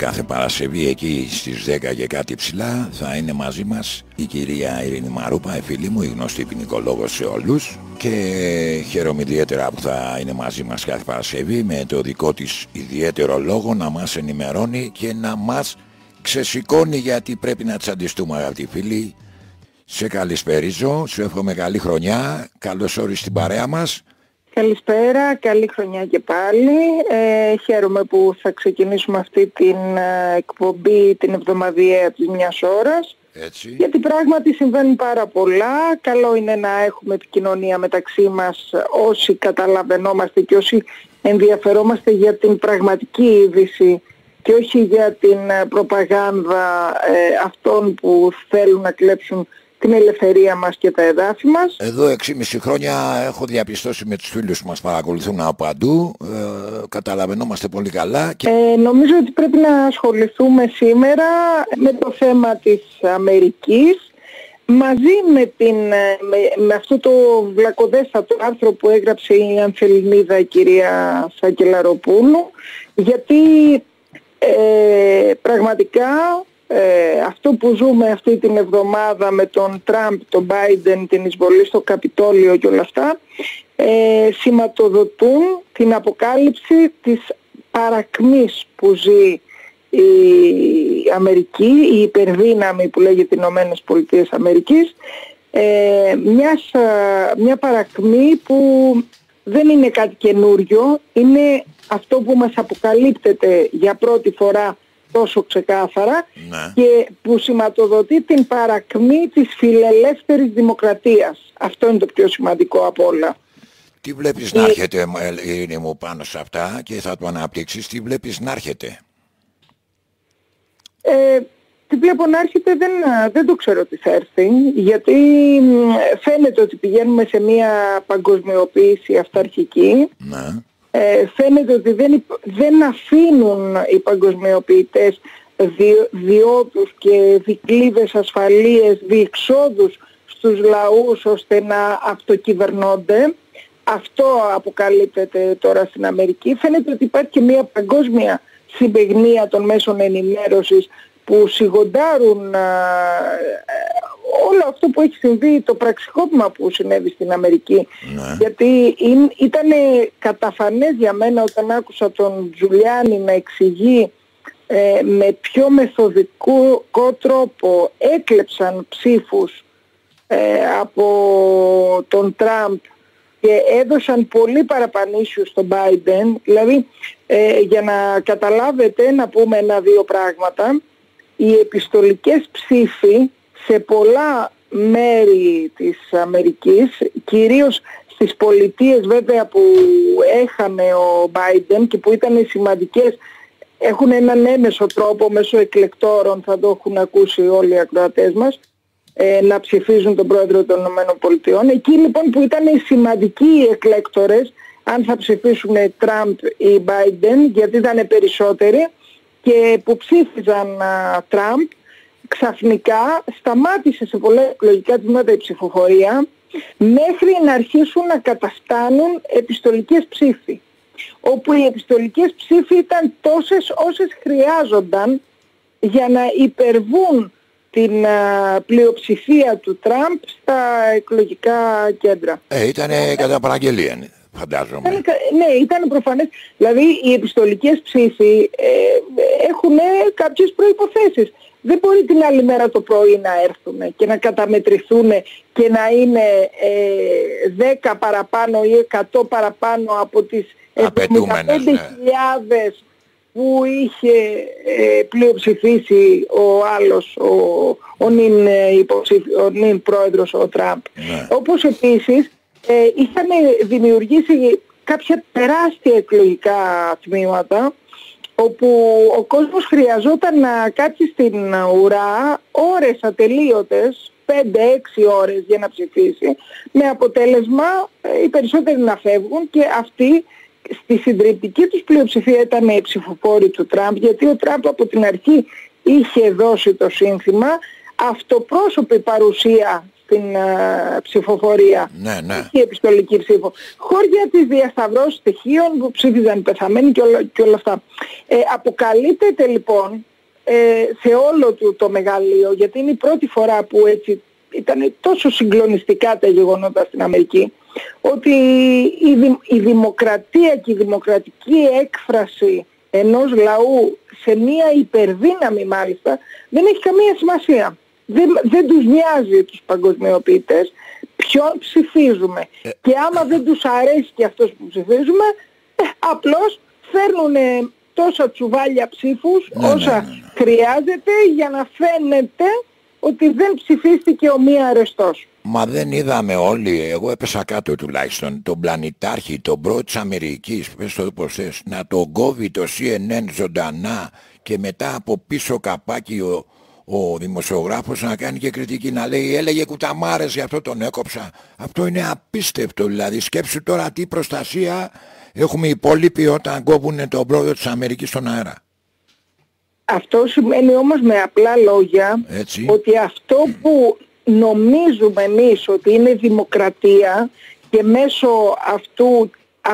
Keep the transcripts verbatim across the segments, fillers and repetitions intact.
κάθε Παρασκευή εκεί στις δέκα και κάτι ψηλά θα είναι μαζί μας η κυρία Ειρήνη Μαρούπα, η φίλη μου, η γνωστή ποινικολόγος σε όλους, και χαίρομαι ιδιαίτερα που θα είναι μαζί μας κάθε Παρασκευή με το δικό της ιδιαίτερο λόγο να μας ενημερώνει και να μας ξεσηκώνει, γιατί πρέπει να τσαντιστούμε, αγαπητοί φίλοι. Σε καλησπέριζω, σου εύχομαι καλή χρονιά, καλώς όρισες στην παρέα μας. Καλησπέρα, καλή χρονιά και πάλι. Ε, χαίρομαι που θα ξεκινήσουμε αυτή την ε, εκπομπή την εβδομαδιαία της μιας ώρας. Έτσι. Γιατί πράγματι συμβαίνουν πάρα πολλά. Καλό είναι να έχουμε επικοινωνία μεταξύ μας όσοι καταλαβαίνόμαστε και όσοι ενδιαφερόμαστε για την πραγματική είδηση και όχι για την προπαγάνδα ε, αυτών που θέλουν να κλέψουν την ελευθερία μας και τα εδάφη μας. Εδώ έξι χρόνια έχω διαπιστώσει με τους φίλους που μας παρακολουθούν από παντού, ε, καταλαβαίνόμαστε πολύ καλά. Και... Ε, νομίζω ότι πρέπει να ασχοληθούμε σήμερα με το θέμα της Αμερικής, μαζί με, την, με, με αυτό το βλακωδέστατο άρθρο που έγραψε η Ανθεληνίδα, η κυρία Σακελαροπούλου, γιατί ε, πραγματικά Ε, αυτό που ζούμε αυτή την εβδομάδα με τον Τραμπ, τον Μπάιντεν, την εισβολή στο Καπιτόλιο και όλα αυτά, ε, σηματοδοτούν την αποκάλυψη της παρακμής που ζει η Αμερική, η υπερδύναμη που λέγεται Ηνωμένες Πολιτείες Αμερικής, ε, μιας, μια παρακμή που δεν είναι κάτι καινούριο, είναι αυτό που μας αποκαλύπτεται για πρώτη φορά τόσο ξεκάθαρα, ναι, και που σηματοδοτεί την παρακμή της φιλελεύθερης δημοκρατίας. Αυτό είναι το πιο σημαντικό από όλα. Τι βλέπεις να έρχεται, Ειρήνη μου, πάνω σε αυτά, και θα το αναπτύξεις, τι βλέπεις να έρχεται? Ε, τι βλέπω να έρχεται δεν, δεν το ξέρω τι θα έρθει, γιατί φαίνεται ότι πηγαίνουμε σε μια παγκοσμιοποίηση αυταρχική. Ναι. Ε, φαίνεται ότι δεν, δεν αφήνουν οι παγκοσμιοποιητές δι, διόδους και δικλείδες ασφαλείες, διεξόδους στους λαούς ώστε να αυτοκυβερνώνται. Αυτό αποκαλύπτεται τώρα στην Αμερική. Φαίνεται ότι υπάρχει και μια παγκόσμια συμπαιγνία των μέσων ενημέρωσης που σιγοντάρουν α, όλο αυτό που έχει συμβεί, το πραξικόπημα που συνέβη στην Αμερική. Ναι. Γιατί ήταν καταφανές για μένα όταν άκουσα τον Τζουλιάνι να εξηγεί ε, με πιο μεθοδικό τρόπο έκλεψαν ψήφους ε, από τον Τραμπ και έδωσαν πολύ παραπανήσιους στον Μπάιντεν. Δηλαδή ε, για να καταλάβετε, να πούμε ένα-δύο πράγματα. Οι επιστολικές ψήφοι σε πολλά μέρη της Αμερικής, κυρίως στις πολιτείες βέβαια που έχανε ο Μπάιντεν και που ήταν σημαντικές, έχουν έναν έμεσο τρόπο μέσω εκλεκτόρων, θα το έχουν ακούσει όλοι οι ακροατές μας, ε, να ψηφίζουν τον πρόεδρο των ΗΠΑ. Εκεί λοιπόν που ήταν οι σημαντικοί οι εκλέκτορες, αν θα ψηφίσουν Τραμπ ή Μπάιντεν, γιατί ήταν περισσότεροι, και που ψήφιζαν Τραμπ, ξαφνικά σταμάτησε σε πολλά εκλογικά τμήματα η ψηφοφορία μέχρι να αρχίσουν να καταφτάνουν επιστολικές ψήφοι, όπου οι επιστολικές ψήφοι ήταν τόσες όσες χρειάζονταν για να υπερβούν την α, πλειοψηφία του Τραμπ στα εκλογικά κέντρα. Ε, ήτανε κατά παραγγελία, φαντάζομαι. Ήταν, ναι, ήταν προφανές. Δηλαδή οι επιστολικές ψήφοι ε, έχουν κάποιες προϋποθέσεις. Δεν μπορεί την άλλη μέρα το πρωί να έρθουν και να καταμετρηθούν και να είναι ε, δέκα παραπάνω ή εκατό παραπάνω από τις εβδομήντα πέντε χιλιάδες που είχε ε, πλειοψηφίσει ο άλλος, ο, ο, νυν, υποψήφι, ο νυν πρόεδρος, ο Τραμπ. Ναι. Όπως επίσης ε, είχαν δημιουργήσει κάποια τεράστια εκλογικά τμήματα όπου ο κόσμος χρειαζόταν να κάτσει στην ουρά ώρες ατελείωτες, πέντε έξι ώρες για να ψηφίσει, με αποτέλεσμα οι περισσότεροι να φεύγουν και αυτοί στη συντριπτική τους πλειοψηφία ήταν οι ψηφοφόροι του Τραμπ, γιατί ο Τραμπ από την αρχή είχε δώσει το σύνθημα αυτοπρόσωπη παρουσία στην α, ψηφοφορία. Ναι, ναι. Η επιστολική ψήφο. Χώρια της διασταυρώσης στοιχείων που ψήφιζαν οι πεθαμένοι και όλα, και όλα αυτά. Ε, αποκαλύπτεται λοιπόν ε, σε όλο του το μεγαλείο, γιατί είναι η πρώτη φορά που έτσι ήταν τόσο συγκλονιστικά τα γεγονότα στην Αμερική, ότι η, δη, η δημοκρατία και η δημοκρατική έκφραση ενός λαού σε μία υπερδύναμη μάλιστα δεν έχει καμία σημασία. Δεν, δεν τους νοιάζει τους παγκοσμιοποιητές ποιον ψηφίζουμε. Ε, και άμα δεν τους αρέσει και αυτός που ψηφίζουμε, ε, απλώς φέρνουν τόσα τσουβάλια ψήφους ναι, όσα ναι, ναι, ναι. χρειάζεται για να φαίνεται ότι δεν ψηφίστηκε ο μη αρεστός. Μα δεν είδαμε όλοι, εγώ έπεσα κάτω τουλάχιστον, τον πλανητάρχη, τον πρώτο της Αμερικής, πες το πως θες, να τον κόβει το σι εν εν ζωντανά και μετά από πίσω καπάκι ο, ο δημοσιογράφος να κάνει και κριτική, να λέει έλεγε κουταμάρες, γι' αυτό τον έκοψα. Αυτό είναι απίστευτο, δηλαδή σκέψου τώρα τι προστασία έχουμε οι υπόλοιποι όταν κόβουν τον πρόεδρο της Αμερικής στον αέρα. Αυτό σημαίνει όμως με απλά λόγια έτσι, ότι αυτό που νομίζουμε εμείς ότι είναι δημοκρατία και μέσω αυτού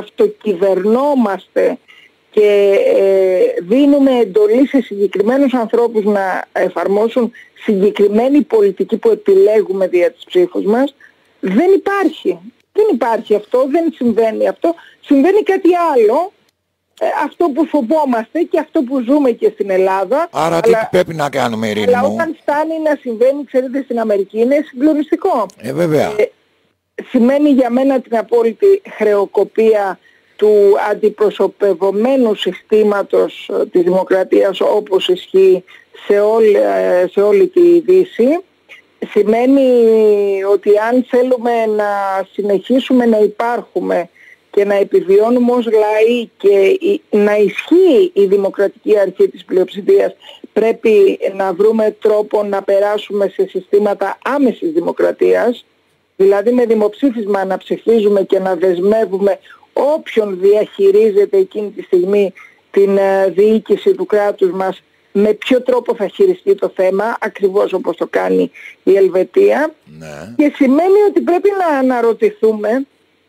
αυτοκυβερνόμαστε και ε, δίνουμε εντολή σε συγκεκριμένους ανθρώπους να εφαρμόσουν συγκεκριμένη πολιτική που επιλέγουμε δια της ψήφους μας, δεν υπάρχει. Δεν υπάρχει αυτό, δεν συμβαίνει αυτό. Συμβαίνει κάτι άλλο, ε, αυτό που φοβόμαστε και αυτό που ζούμε και στην Ελλάδα. Άρα αλλά, τι πρέπει να κάνουμε, Ειρήνη αλλά μου? όταν φτάνει να συμβαίνει, ξέρετε, στην Αμερική είναι συγκλονιστικό. Ε, βέβαια. Ε, σημαίνει για μένα την απόλυτη χρεοκοπία του αντιπροσωπευομένου συστήματος της δημοκρατίας όπως ισχύει σε όλη, σε όλη τη Δύση. Σημαίνει ότι αν θέλουμε να συνεχίσουμε να υπάρχουμε και να επιβιώνουμε ως λαοί και να ισχύει η δημοκρατική αρχή της πλειοψηφίας, πρέπει να βρούμε τρόπο να περάσουμε σε συστήματα άμεσης δημοκρατίας, δηλαδή με δημοψήφισμα να ψηφίζουμε και να δεσμεύουμε όποιον διαχειρίζεται εκείνη τη στιγμή την διοίκηση του κράτους μας με ποιο τρόπο θα χειριστεί το θέμα, ακριβώς όπως το κάνει η Ελβετία. Ναι. Και σημαίνει ότι πρέπει να αναρωτηθούμε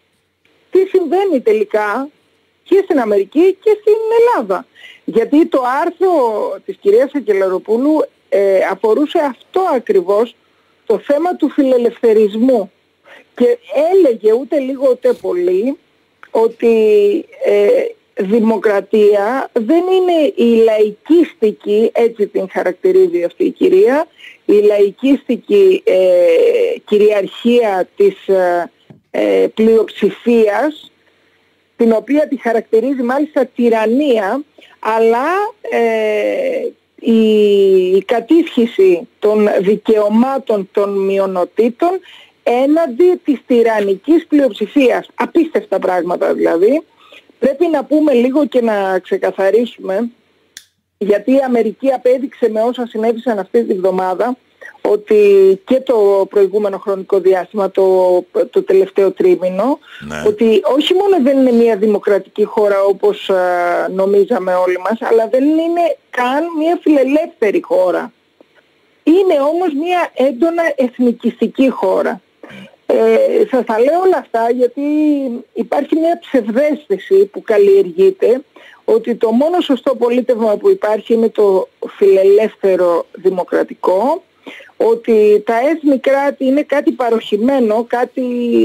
τι συμβαίνει τελικά και στην Αμερική και στην Ελλάδα. Γιατί το άρθρο της κυρίας Ακελαροπούλου ε, αφορούσε αυτό ακριβώς, το θέμα του φιλελευθερισμού. Και έλεγε ούτε λίγο ούτε πολύ ότι ε, δημοκρατία δεν είναι η λαϊκίστικη, έτσι την χαρακτηρίζει αυτή η κυρία, η λαϊκίστικη ε, κυριαρχία της ε, ε, πλειοψηφίας, την οποία τη χαρακτηρίζει μάλιστα τυραννία, αλλά ε, η, η κατήσχηση των δικαιωμάτων των μειονοτήτων έναντι της τυραννικής πλειοψηφίας. Απίστευτα πράγματα δηλαδή. Πρέπει να πούμε λίγο και να ξεκαθαρίσουμε, γιατί η Αμερική απέδειξε με όσα συνέβησαν αυτή τη βδομάδα ότι και το προηγούμενο χρονικό διάστημα, το, το τελευταίο τρίμηνο, ναι. ότι όχι μόνο δεν είναι μια δημοκρατική χώρα όπως α, νομίζαμε όλοι μας, αλλά δεν είναι καν μια φιλελεύθερη χώρα. Είναι όμως μια έντονα εθνικιστική χώρα. Ε, σας τα λέω όλα αυτά γιατί υπάρχει μια ψευδαίσθηση που καλλιεργείται ότι το μόνο σωστό πολίτευμα που υπάρχει είναι το φιλελεύθερο δημοκρατικό, ότι τα έθνη κράτη είναι κάτι παροχημένο, κάτι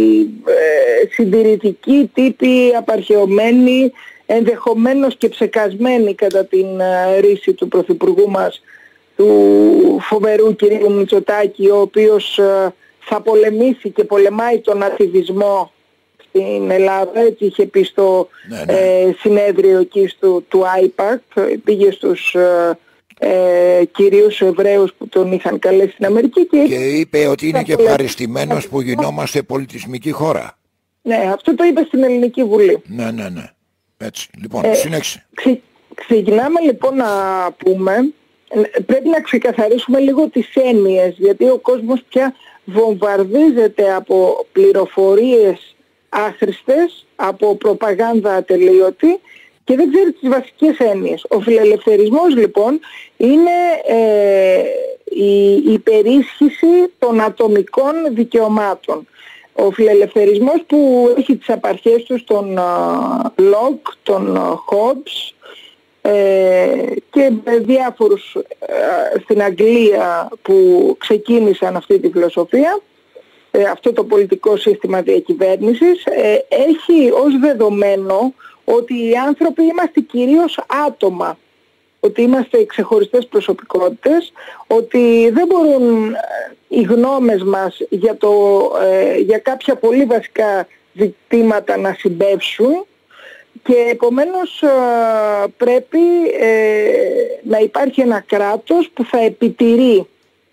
ε, συντηρητικοί τύποι, απαρχαιωμένοι, ενδεχομένως και ψεκασμένοι κατά την ε, ρίση του Πρωθυπουργού μας, του φοβερού κυρίου Μητσοτάκη, ο οποίος ε, θα πολεμήσει και πολεμάει τον ατιβισμό στην Ελλάδα, έτσι είχε πει στο ναι, ναι. Ε, συνέδριο εκεί στο, του άιπακ, πήγε στους ε, ε, κυρίους Εβραίους που τον είχαν καλέσει στην Αμερική και, και είπε ότι είναι και ευχαριστημένος που γινόμαστε πολιτισμική χώρα. Ναι, αυτό το είπε στην Ελληνική Βουλή. Ναι, ναι, ναι. Έτσι, λοιπόν, ε, συνέχισε. Ξε, ξεκινάμε λοιπόν να πούμε, πρέπει να ξεκαθαρίσουμε λίγο τις έννοιες, γιατί ο κόσμος πια βομβαρδίζεται από πληροφορίες άχρηστες, από προπαγάνδα ατελείωτη και δεν ξέρει τις βασικές έννοιες. Ο φιλελευθερισμός λοιπόν είναι ε, η υπερίσχυση των ατομικών δικαιωμάτων. Ο φιλελευθερισμός που έχει τις απαρχές του στον Λοκ, τον Χόμπς ε, και διάφορους ε, στην Αγγλία που ξεκίνησαν αυτή τη φιλοσοφία, ε, αυτό το πολιτικό σύστημα διακυβέρνησης, ε, έχει ως δεδομένο ότι οι άνθρωποι είμαστε κυρίως άτομα, ότι είμαστε ξεχωριστές προσωπικότητες, ότι δεν μπορούν οι γνώμες μας για, το, ε, για κάποια πολύ βασικά ζητήματα να συμπεύσουν και επομένως ε, πρέπει ε, να υπάρχει ένα κράτος που θα επιτηρεί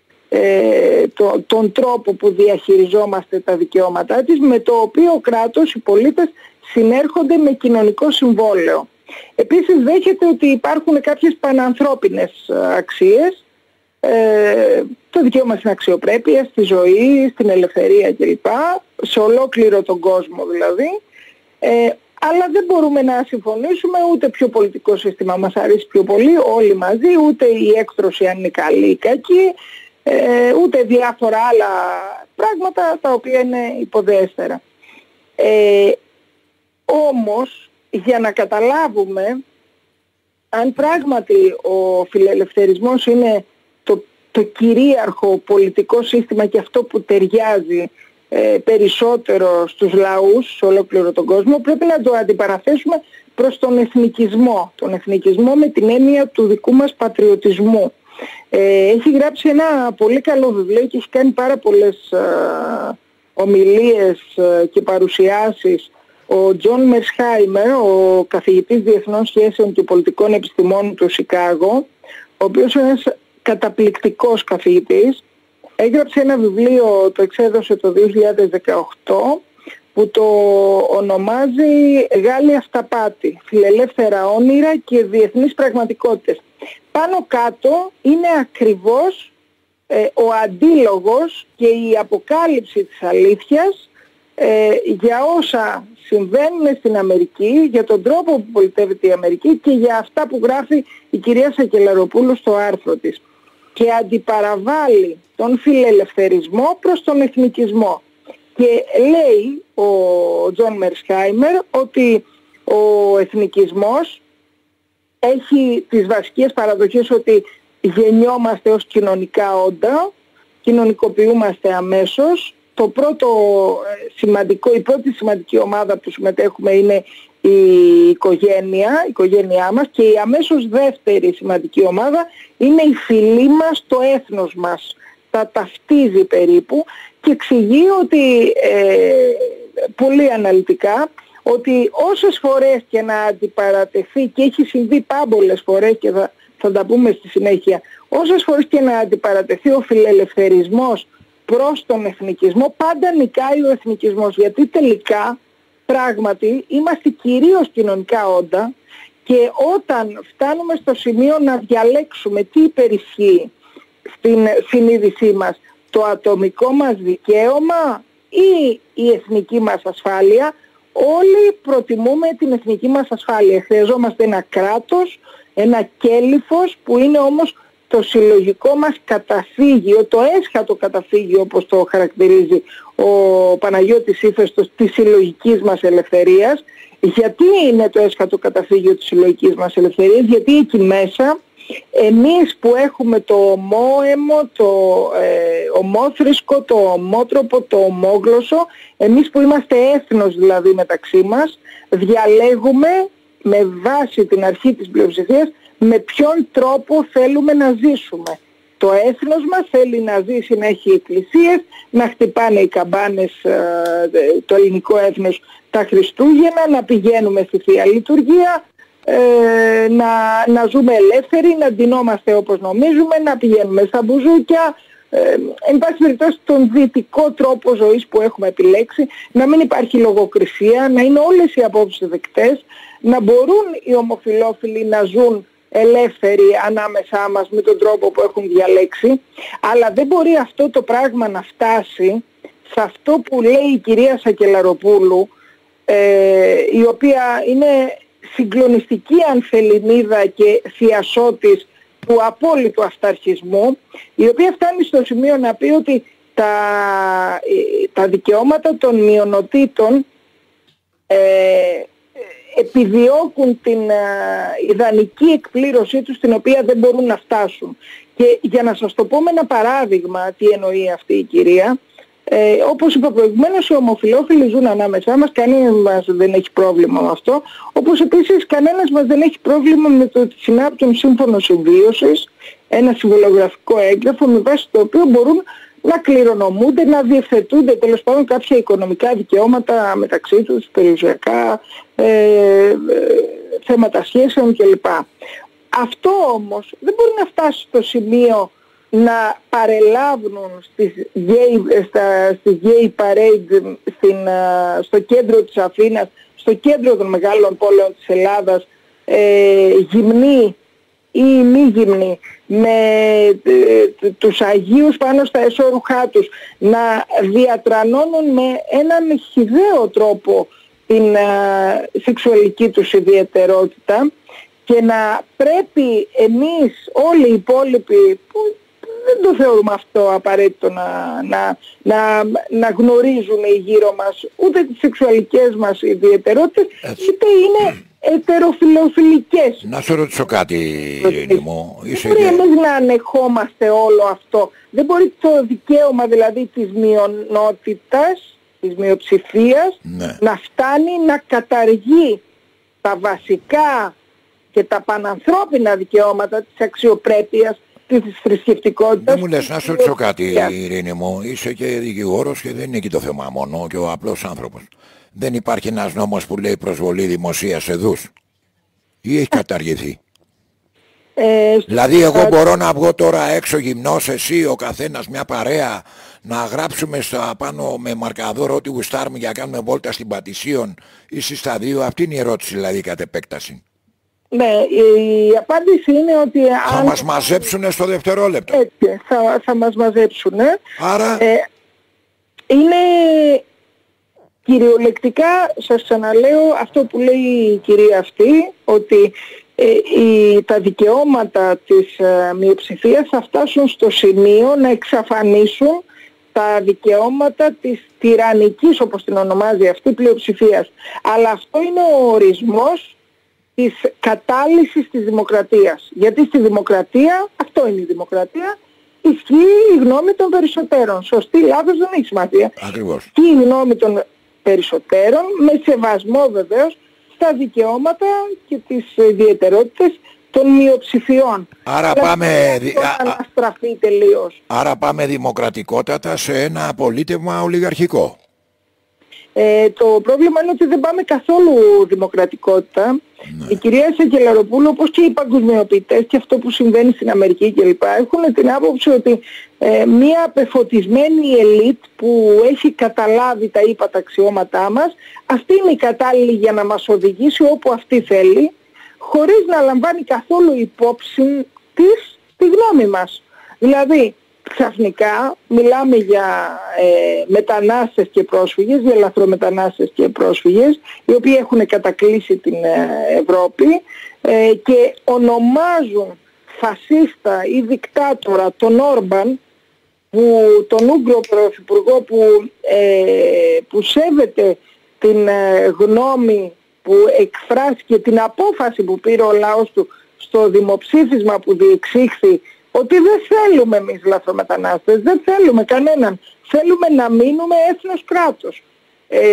ε, το, τον τρόπο που διαχειριζόμαστε τα δικαιώματά της, με το οποίο κράτος οι πολίτες συνέρχονται με κοινωνικό συμβόλαιο. Επίσης δέχεται ότι υπάρχουν κάποιες πανανθρώπινες αξίες, ε, το δικαίωμα στην αξιοπρέπεια, στη ζωή, στην ελευθερία κλπ, σε ολόκληρο τον κόσμο δηλαδή, ε, αλλά δεν μπορούμε να συμφωνήσουμε ούτε ποιο πολιτικό σύστημα μας αρέσει πιο πολύ όλοι μαζί, ούτε η έκτρωση αν είναι καλή ή κακή, ε, ούτε διάφορα άλλα πράγματα τα οποία είναι υποδέστερα. Ε, όμως, για να καταλάβουμε αν πράγματι ο φιλελευθερισμός είναι το, το κυρίαρχο πολιτικό σύστημα και αυτό που ταιριάζει ε, περισσότερο στους λαούς σε ολόκληρο τον κόσμο, πρέπει να το αντιπαραθέσουμε προς τον εθνικισμό. Τον εθνικισμό με την έννοια του δικού μας πατριωτισμού. Ε, έχει γράψει ένα πολύ καλό βιβλίο και έχει κάνει πάρα πολλές ε, ομιλίες ε, και παρουσιάσεις ο Τζον Μερσχάιμερ, ο καθηγητής διεθνών σχέσεων και πολιτικών επιστημών του Σικάγο, ο οποίος είναι ένας καταπληκτικός καθηγητής. Έγραψε ένα βιβλίο, το εξέδωσε το δύο χιλιάδες δεκαοκτώ, που το ονομάζει «Γάλλη Αυταπάτη, φιλελεύθερα όνειρα και διεθνείς πραγματικότητες». Πάνω κάτω είναι ακριβώς ε, ο αντίλογος και η αποκάλυψη της αλήθειας ε, για όσα συμβαίνουν στην Αμερική, για τον τρόπο που πολιτεύεται η Αμερική και για αυτά που γράφει η κυρία Σακελαροπούλου στο άρθρο της. Και αντιπαραβάλλει τον φιλελευθερισμό προς τον εθνικισμό. Και λέει ο Τζον Μερσχάιμερ ότι ο εθνικισμός έχει τις βασικές παραδοχές ότι γεννιόμαστε ως κοινωνικά όντα, κοινωνικοποιούμαστε αμέσως. Το πρώτο σημαντικό, η πρώτη σημαντική ομάδα που συμμετέχουμε είναι η οικογένεια, η οικογένειά μας, και η αμέσως δεύτερη σημαντική ομάδα είναι η φυλή μας, το έθνος μας. Τα ταυτίζει περίπου και εξηγεί ότι ε, πολύ αναλυτικά ότι όσες φορές και να αντιπαρατεθεί, και έχει συμβεί πάμπολες φορές και θα, θα τα πούμε στη συνέχεια, όσες φορές και να αντιπαρατεθεί ο φιλελευθερισμός προς τον εθνικισμό, πάντα νικάει ο εθνικισμός, γιατί τελικά πράγματι είμαστε κυρίως κοινωνικά όντα και όταν φτάνουμε στο σημείο να διαλέξουμε τι υπερισχύει στην συνείδησή μας, το ατομικό μας δικαίωμα ή η εθνική μας ασφάλεια, όλοι προτιμούμε την εθνική μας ασφάλεια. Χρειαζόμαστε ένα κράτος, ένα κέλυφος που είναι όμως το συλλογικό μας καταφύγιο, το έσχατο καταφύγιο όπως το χαρακτηρίζει ο Παναγιώτης Ύφεστος της συλλογικής μας ελευθερίας. Γιατί είναι το έσχατο καταφύγιο της συλλογικής μας ελευθερίας? Γιατί εκεί μέσα εμείς που έχουμε το ομόαιμο, το ε, ομόθρησκο, το ομότροπο, το ομόγλωσσο, εμείς που είμαστε έθνος δηλαδή μεταξύ μας, διαλέγουμε με βάση την αρχή της πλειοψηφίας με ποιον τρόπο θέλουμε να ζήσουμε. Το έθνος μας θέλει να ζήσει, να έχει εκκλησίες, να χτυπάνε οι καμπάνες, το ελληνικό έθνος, τα Χριστούγεννα, να πηγαίνουμε στη Θεία Λειτουργία, να, να ζούμε ελεύθεροι, να ντυνόμαστε όπως νομίζουμε, να πηγαίνουμε στα μπουζούκια, εν πάση περιπτώσει τον δυτικό τρόπο ζωής που έχουμε επιλέξει, να μην υπάρχει λογοκρισία, να είναι όλες οι απόψεις δεκτές, να μπορούν οι ομοφυλόφιλοι να ζουν ελεύθεροι ανάμεσά μας με τον τρόπο που έχουν διαλέξει, αλλά δεν μπορεί αυτό το πράγμα να φτάσει σε αυτό που λέει η κυρία Σακελαροπούλου, ε, η οποία είναι συγκλονιστική ανθεληνίδα και θειασότης του απόλυτου αυταρχισμού, η οποία φτάνει στο σημείο να πει ότι τα, τα δικαιώματα των μειονοτήτων ε, επιδιώκουν την ε, ιδανική εκπλήρωσή τους, την οποία δεν μπορούν να φτάσουν. Και για να σας το πω με ένα παράδειγμα τι εννοεί αυτή η κυρία, ε, όπως είπα προηγουμένως, οι ομοφυλόφιλοι ζουν ανάμεσά μας, κανένας μας δεν έχει πρόβλημα με αυτό, όπως επίσης κανένας μας δεν έχει πρόβλημα με το ότι συνάπτουν σύμφωνο συμβίωσης, ένα συμβολογραφικό έγγραφο με βάση το οποίο μπορούν να κληρονομούνται, να διευθετούνται τέλος πάντων κάποια οικονομικά δικαιώματα μεταξύ τους, περιουσιακά, ε, ε, θέματα σχέσεων κλπ. Αυτό όμως δεν μπορεί να φτάσει στο σημείο να παρελάβουν στις gay, στα, στις gay parade στην, στο κέντρο της Αθήνας, στο κέντρο των μεγάλων πόλεων της Ελλάδας, ε, γυμνοί ή μη γυμνοί, με ε, τους Αγίους πάνω στα εσώρουχά τους, να διατρανώνουν με έναν χυδαίο τρόπο την ε, σεξουαλική τους ιδιαιτερότητα, και να πρέπει εμείς όλοι οι υπόλοιποι, που δεν το θεωρούμε αυτό απαραίτητο, να, να, να, να γνωρίζουν οι γύρω μας ούτε τις σεξουαλικές μας ιδιαιτερότητες, είτε είναι ετεροφιλοφιλικές. Να σου ρωτήσω κάτι, Ειρήνη μου. Δεν μπορεί και... εμείς να ανεχόμαστε όλο αυτό. Δεν μπορεί το δικαίωμα δηλαδή της μειονότητας, της μειοψηφίας, ναι, να φτάνει να καταργεί τα βασικά και τα πανανθρώπινα δικαιώματα της αξιοπρέπειας, της θρησκευτικότητας. Δεν μου λες, να σου ρωτήσω κάτι, Ειρήνη μου. Είσαι και δικηγόρος και δεν είναι εκεί το θέμα μόνο, και ο απλός άνθρωπος. Δεν υπάρχει ένας νόμος που λέει προσβολή δημοσίας εδούς, ή έχει καταργηθεί? Ε, δηλαδή εγώ θα... μπορώ να βγω τώρα έξω γυμνός, εσύ ο καθένας μια παρέα, να γράψουμε στα πάνω με μαρκαδόρο ότι γουστάρουμε για να κάνουμε βόλτα στην Πατησίων ή στη Σταδίου? Αυτή είναι η ερώτηση δηλαδή κατ' επέκταση. Ναι, η απάντηση είναι ότι θα αν... μας μαζέψουνε στο δευτερόλεπτο. Έτσι, θα, θα μας μαζέψουνε. Άρα... Ε, είναι κυριολεκτικά, σας ξαναλέω, αυτό που λέει η κυρία αυτή, ότι ε, η, τα δικαιώματα της ε, μειοψηφίας θα φτάσουν στο σημείο να εξαφανίσουν τα δικαιώματα της τυραννικής, όπως την ονομάζει αυτή, πλειοψηφίας. Αλλά αυτό είναι ο ορισμός της κατάλυσης της δημοκρατίας. Γιατί στη δημοκρατία, αυτό είναι η δημοκρατία, ισχύει η γνώμη των περισσότερων. Σωστή, λάθος, δεν έχει σημασία. Ακριβώς. Και η γνώμη των περισσότερων, με σεβασμό βεβαίως στα δικαιώματα και τις ιδιαιτερότητες των μειοψηφιών. Άρα αλλά πάμε, αναστραφεί τελείως. Άρα πάμε δημοκρατικότατα σε ένα απολύτευμα ολιγαρχικό. Ε, το πρόβλημα είναι ότι δεν πάμε καθόλου δημοκρατικότητα. Ναι. Η κυρία Σακελαροπούλου, όπως και οι παγκοσμιοποιητές και αυτό που συμβαίνει στην Αμερική κλπ, έχουν την άποψη ότι ε, μια πεφωτισμένη ελίτ που έχει καταλάβει τα ύπατα αξιώματά μας, αυτή είναι η κατάλληλη για να μας οδηγήσει όπου αυτή θέλει, χωρίς να λαμβάνει καθόλου υπόψη της τη γνώμη μας. Δηλαδή, ξαφνικά μιλάμε για ε, μετανάστες και πρόσφυγες, για ελαφρομετανάστες και πρόσφυγες, οι οποίοι έχουν κατακλείσει την ε, Ευρώπη ε, και ονομάζουν φασίστα ή δικτάτορα τον Όρμπαν, που, τον Ούγγρο πρωθυπουργό που, ε, που σέβεται την ε, γνώμη που εκφράστηκε, την απόφαση που πήρε ο λαός του στο δημοψήφισμα που διεξήχθη, ότι δεν θέλουμε εμείς λαθρομετανάστες, δεν θέλουμε κανέναν. Θέλουμε να μείνουμε έθνος κράτος. Ε,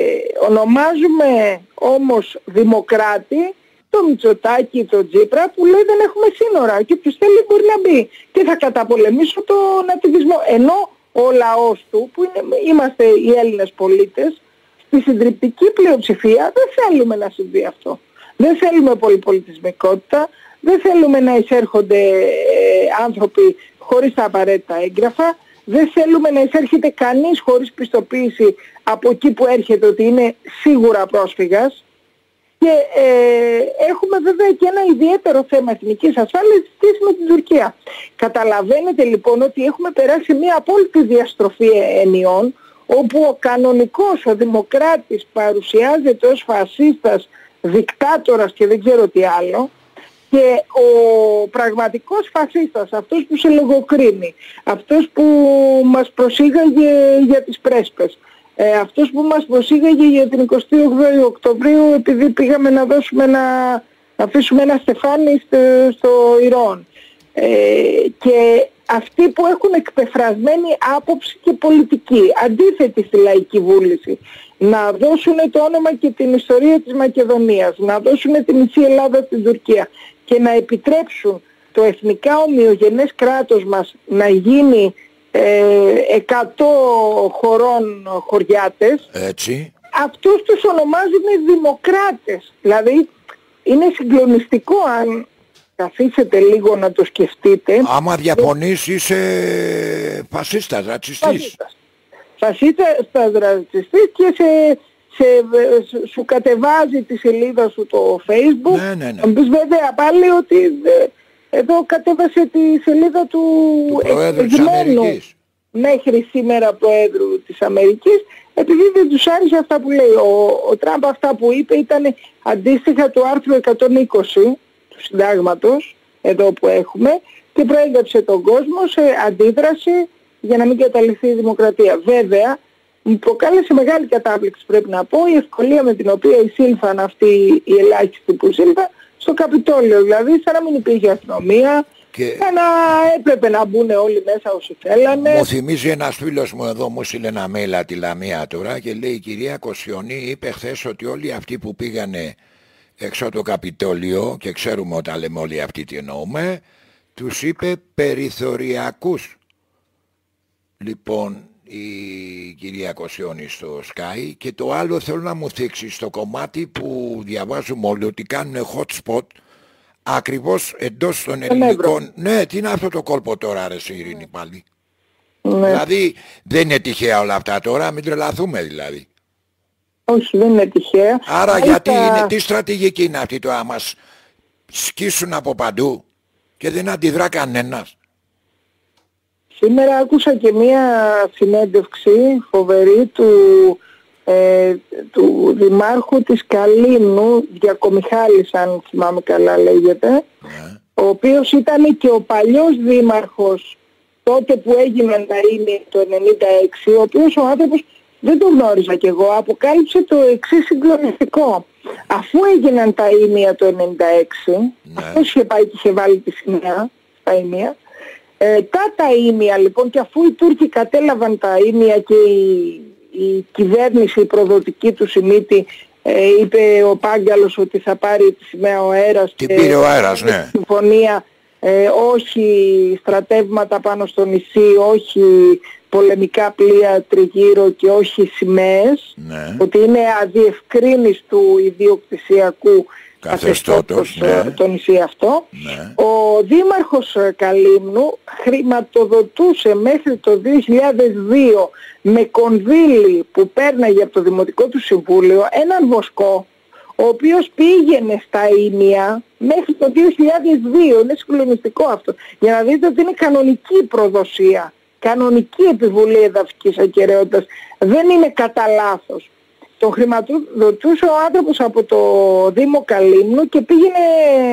ονομάζουμε όμως δημοκράτη το Μητσοτάκη, το Τζίπρα, που λέει δεν έχουμε σύνορα και ποιος θέλει μπορεί να μπει και θα καταπολεμήσω τον ατιβισμό. Ενώ ο λαός του, που είναι, είμαστε οι Έλληνες πολίτες, στη συντριπτική πλειοψηφία δεν θέλουμε να συμβεί αυτό. Δεν θέλουμε πολυπολιτισμικότητα. Δεν θέλουμε να εισέρχονται ε, άνθρωποι χωρίς τα απαραίτητα έγγραφα. Δεν θέλουμε να εισέρχεται κανείς χωρίς πιστοποίηση από εκεί που έρχεται ότι είναι σίγουρα πρόσφυγας. Και ε, έχουμε βέβαια και ένα ιδιαίτερο θέμα εθνικής ασφάλειας σχέση με την Τουρκία. Καταλαβαίνετε λοιπόν ότι έχουμε περάσει μια απόλυτη διαστροφή ενιών, όπου ο κανονικός, ο δημοκράτης παρουσιάζεται ως φασίστας, δικτάτορας και δεν ξέρω τι άλλο, και ο πραγματικός φασίστας, αυτός που σε λογοκρίνει, αυτός που μας προσήγαγε για τις πρέσπες, ε, αυτός που μας προσήγαγε για την εικοστή όγδοη Οκτωβρίου επειδή πήγαμε να δώσουμε ένα, να αφήσουμε ένα στεφάνι στο, στο Ιρών, ε, και αυτοί που έχουν εκπεφρασμένη άποψη και πολιτική, αντίθετη στη λαϊκή βούληση, να δώσουν το όνομα και την ιστορία της Μακεδονίας, να δώσουν τη μισή Ελλάδα στην Τουρκία και να επιτρέψουν το εθνικά ομοιογενές κράτος μας να γίνει ε, εκατό χωρών χωριάτες. Έτσι. Αυτούς τους ονομάζουν δημοκράτες. Δηλαδή είναι συγκλονιστικό αν καθίσετε λίγο να το σκεφτείτε. Άμα διαφωνείς είσαι φασίστας, ρατσιστής. Φασίστας, ρατσιστής και σε, σε, σου κατεβάζει τη σελίδα σου το Facebook. Ναι, ναι, ναι. Αν πεις βέβαια πάλι ότι εδώ κατέβασε τη σελίδα του, του Προέδρου της Αμερικής. Μέχρι σήμερα Προέδρου της Αμερικής, επειδή δεν τους άρεσε αυτά που λέει. Ο, ο Τραμπ αυτά που είπε ήταν αντίστοιχα του άρθρου εκατόν είκοσι του συντάγματος, εδώ που έχουμε, και προέγραψε τον κόσμο σε αντίδραση για να μην καταληφθεί η δημοκρατία. Βέβαια, μου προκάλεσε μεγάλη κατάπληξη, πρέπει να πω, η ευκολία με την οποία εισήλθαν αυτοί οι ελάχιστοι που εισήλθαν στο Καπιτόλιο. Δηλαδή, σαν να μην υπήρχε αστυνομία, και να έπρεπε να μπουν όλοι μέσα όσοι θέλανε. Μου θυμίζει ένας φίλος μου εδώ, μου στείλε ένα mail από τη Λαμία τώρα και λέει: η κυρία Κοσιονή είπε χθες ότι όλοι αυτοί που πήγανε έξω από το Καπιτόλιο, και ξέρουμε όταν λέμε όλοι αυτοί τι εννοούμε, τους είπε περιθωριακούς. Λοιπόν, η κυρία Κοσιόνη στο Sky. Και το άλλο θέλω να μου θίξει στο κομμάτι που διαβάζουμε όλοι ότι κάνουν hot spot ακριβώς εντός των ελληνικών. Ναι, τι είναι αυτό το κόλπο τώρα, ρε Ειρήνη, πάλι. Ναι. Δηλαδή δεν είναι τυχαία όλα αυτά τώρα, μην τρελαθούμε δηλαδή. Όχι, δεν είναι τυχαία. Άρα Άρα γιατί τα... είναι, τι στρατηγική είναι αυτή τώρα, μας σκίσουν από παντού και δεν αντιδρά κανένας. Σήμερα άκουσα και μία συνέντευξη φοβερή του, ε, του δημάρχου της Καλύμνου, Διακομιχάλης αν θυμάμαι καλά λέγεται, ναι. Ο οποίος ήταν και ο παλιός δήμαρχος τότε που έγιναν τα ίμια το ενενήντα έξι, ο οποίος ο άνθρωπος δεν τον γνώριζα κι εγώ, αποκάλυψε το εξής συγκλονιστικό. Αφού έγιναν τα ίμια το ενενήντα έξι, ναι. Αυτός είχε πάει και είχε βάλει τη σημαία στα ίμια. Ε, τα τα ίμια λοιπόν, και αφού οι Τούρκοι κατέλαβαν τα ίμια και η, η κυβέρνηση, η προδοτική του Σιμίτη, ε, είπε ο Πάγκαλος ότι θα πάρει τη σημαία ο αέρας. Την πήρε ο αέρας, ναι. Συμφωνία, ε, όχι στρατεύματα πάνω στο νησί, όχι πολεμικά πλοία τριγύρω και όχι σημαίες, ναι. Ότι είναι αδιευκρίνιστου ιδιοκτησιακού καθεστώτος, ναι. Το νησί αυτό, ναι. Ο δήμαρχος Καλύμνου χρηματοδοτούσε μέχρι το δύο χιλιάδες δύο με κονδύλι που πέρναγε από το Δημοτικό του Συμβούλιο έναν βοσκό, ο οποίος πήγαινε στα ίμια μέχρι το δύο χιλιάδες δύο. Είναι συγκλονιστικό αυτό, για να δείτε ότι είναι κανονική προδοσία, κανονική επιβολή εδαφικής ακεραιότητας, δεν είναι κατά λάθος. Τον χρηματοδοτούσε ο άνθρωπος από το Δήμο Καλύμνου και πήγαινε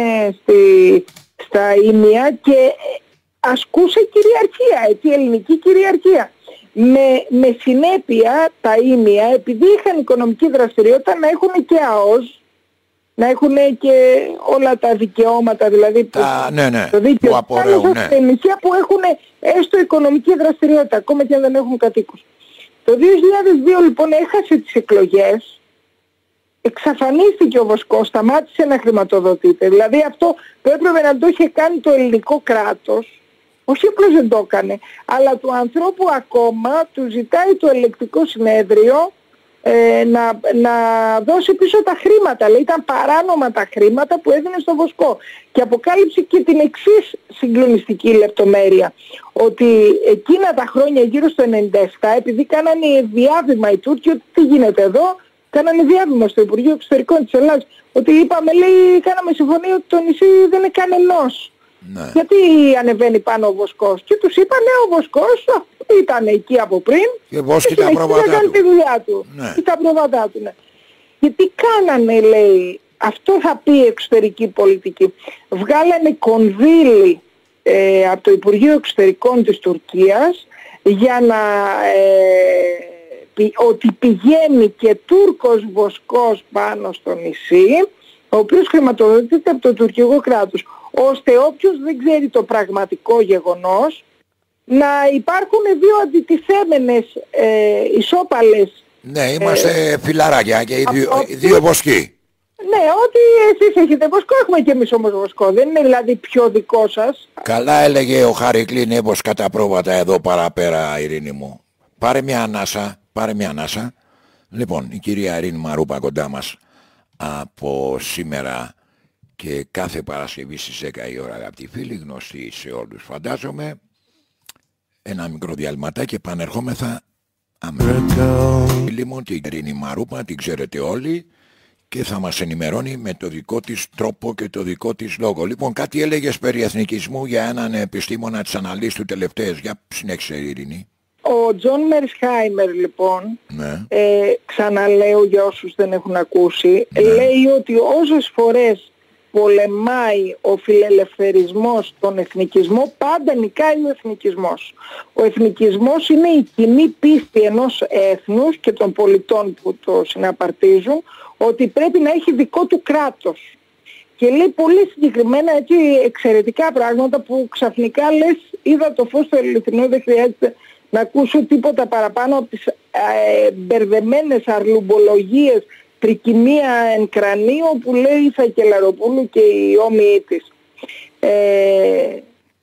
στη, στα ίμια και ασκούσε κυριαρχία, έτσι, ελληνική κυριαρχία. Με, με συνέπεια τα ίμια, επειδή είχαν οικονομική δραστηριότητα, να έχουν και ΑΟΣ, να έχουν και όλα τα δικαιώματα, δηλαδή τα, ναι, ναι, το δίκαιο που απορρέουν, ναι. Σε νησιά που έχουν έστω οικονομική δραστηριότητα, ακόμα και αν δεν έχουν κατοίκους. Το δύο χιλιάδες δύο λοιπόν έχασε τις εκλογές, εξαφανίστηκε ο βοσκός, σταμάτησε να χρηματοδοτείται. Δηλαδή αυτό που έπρεπε να το είχε κάνει το ελληνικό κράτος, όχι απλώς δεν το έκανε, αλλά του ανθρώπου ακόμα του ζητάει το ελεκτικό συνέδριο ε, να, να δώσει πίσω τα χρήματα. Λέει, ήταν παράνομα τα χρήματα που έδινε στο βοσκό. Και αποκάλυψε και την εξής συγκλονιστική λεπτομέρεια, ότι εκείνα τα χρόνια γύρω στο ενενήντα επτά, επειδή κάνανε διάβημα οι Τούρκοι, ότι τι γίνεται εδώ, κάνανε διάβημα στο Υπουργείο Εξωτερικών της Ελλάδας, ότι είπαμε, λέει, κάναμε συμφωνία ότι το νησί δεν είναι κανενός. Ναι. Γιατί ανεβαίνει πάνω ο βοσκός? Και τους είπα, ναι, ο βοσκός ήταν εκεί από πριν και βόσκει τα πρόβατά του. Τη δουλειά του. Ναι. Και τα πρόβατά του, ναι. Και τι κάνανε, λέει, Αυτό θα πει εξωτερική πολιτική. Βγάλανε κονδύλι ε, από το Υπουργείο Εξωτερικών της Τουρκίας για να ε, πη, ότι πηγαίνει και Τούρκος βοσκός πάνω στο νησί, ο οποίος χρηματοδοτείται από το τουρκικό κράτος, ώστε όποιος δεν ξέρει το πραγματικό γεγονός να υπάρχουν δύο αντιτιθέμενες ε, ισόπαλες. Ναι, είμαστε ε, φιλαράκια και οι δύο, α, δύο βοσκοί. Ναι, ότι εσείς έχετε βοσκό, έχουμε και εμείς όμως βοσκό. Δεν είναι δηλαδή πιο δικό σας. Καλά έλεγε ο Χαρικλή Νέμπος κατά πρόβατα εδώ παραπέρα, Ειρήνη μου. Πάρε μια ανάσα, πάρε μια ανάσα. Λοιπόν, η κυρία Ειρήνη Μαρούπα κοντά μας από σήμερα και κάθε Παρασκευή στις δέκα η ώρα, αγαπητοί φίλοι, γνωστοί σε όλους φαντάζομαι. Ένα μικρό διαλυματάκι, επανερχόμεθα αμέσως. Φίλοι μου, την Ειρήνη Μαρούπα την ξέρετε όλοι και θα μας ενημερώνει με το δικό της τρόπο και το δικό της λόγο. Λοιπόν, κάτι έλεγες περί εθνικισμού για έναν επιστήμονα της αναλύσης του τελευταίες. Για συνέχισε, Ειρήνη. Ο Τζον Μερσχάιμερ λοιπόν, ναι. ε, ξαναλέω για όσους δεν έχουν ακούσει, ναι. λέει ότι όσες φορές πολεμάει ο φιλελευθερισμός τον εθνικισμό, πάντα νικάει ο εθνικισμός. Ο εθνικισμός είναι η κοινή πίστη ενός έθνους και των πολιτών που το συναπαρτίζουν ότι πρέπει να έχει δικό του κράτος. Και λέει πολύ συγκεκριμένα έτσι εξαιρετικά πράγματα που ξαφνικά λες είδα το φως του αληθινού, δεν χρειάζεται να ακούσω τίποτα παραπάνω από τις ε, μπερδεμένες αρλουμπολογίες τρικυμία εν κρανίο που λέει η Σακελαροπούλου και οι όμοιοι της. Ε,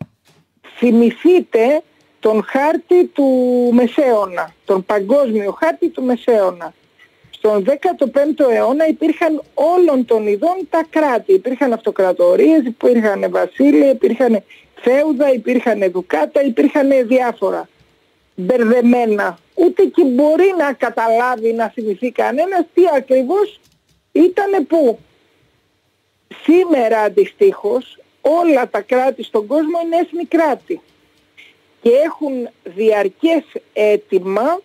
θυμηθείτε τον χάρτη του Μεσαίωνα, τον παγκόσμιο χάρτη του Μεσαίωνα. Στον δέκατο πέμπτο αιώνα υπήρχαν όλων των ειδών τα κράτη. Υπήρχαν αυτοκρατορίες, υπήρχαν βασίλεια, υπήρχαν φέουδα, υπήρχαν δουκάτα, υπήρχαν διάφορα. Μπερδεμένα. Ούτε και μπορεί να καταλάβει, να θυμηθεί κανένας τι ακριβώς ήτανε που. Σήμερα αντιστοίχως όλα τα κράτη στον κόσμο είναι έθνη κράτη και έχουν διαρκές αίτημα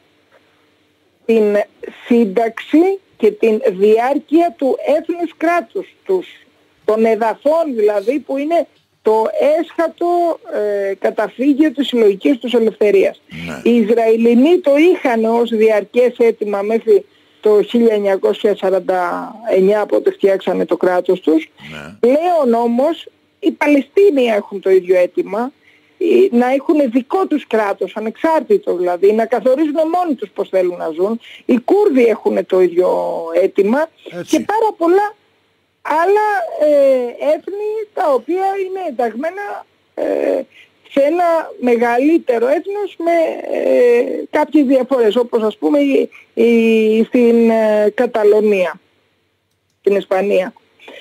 την σύνταξη και την διάρκεια του έθνους κράτους τους, των εδαφών δηλαδή που είναι το έσχατο ε, καταφύγιο της συλλογικής τους ελευθερίας. Ναι. Οι Ισραηλινοί το είχαν ως διαρκές αίτημα μέχρι το χίλια εννιακόσια σαράντα εννιά, πότε φτιάξανε το κράτος τους. Ναι. Πλέον όμως οι Παλαιστίνοι έχουν το ίδιο αίτημα, να έχουν δικό τους κράτος, ανεξάρτητο δηλαδή, να καθορίζουν μόνοι τους πώς θέλουν να ζουν. Οι Κούρδοι έχουν το ίδιο αίτημα. Έτσι. Και πάρα πολλά άλλα ε, έθνη τα οποία είναι ενταγμένα ε, σε ένα μεγαλύτερο έθνος με ε, κάποιες διαφορές, όπως ας πούμε η, η, στην ε, Καταλωνία, στην Ισπανία.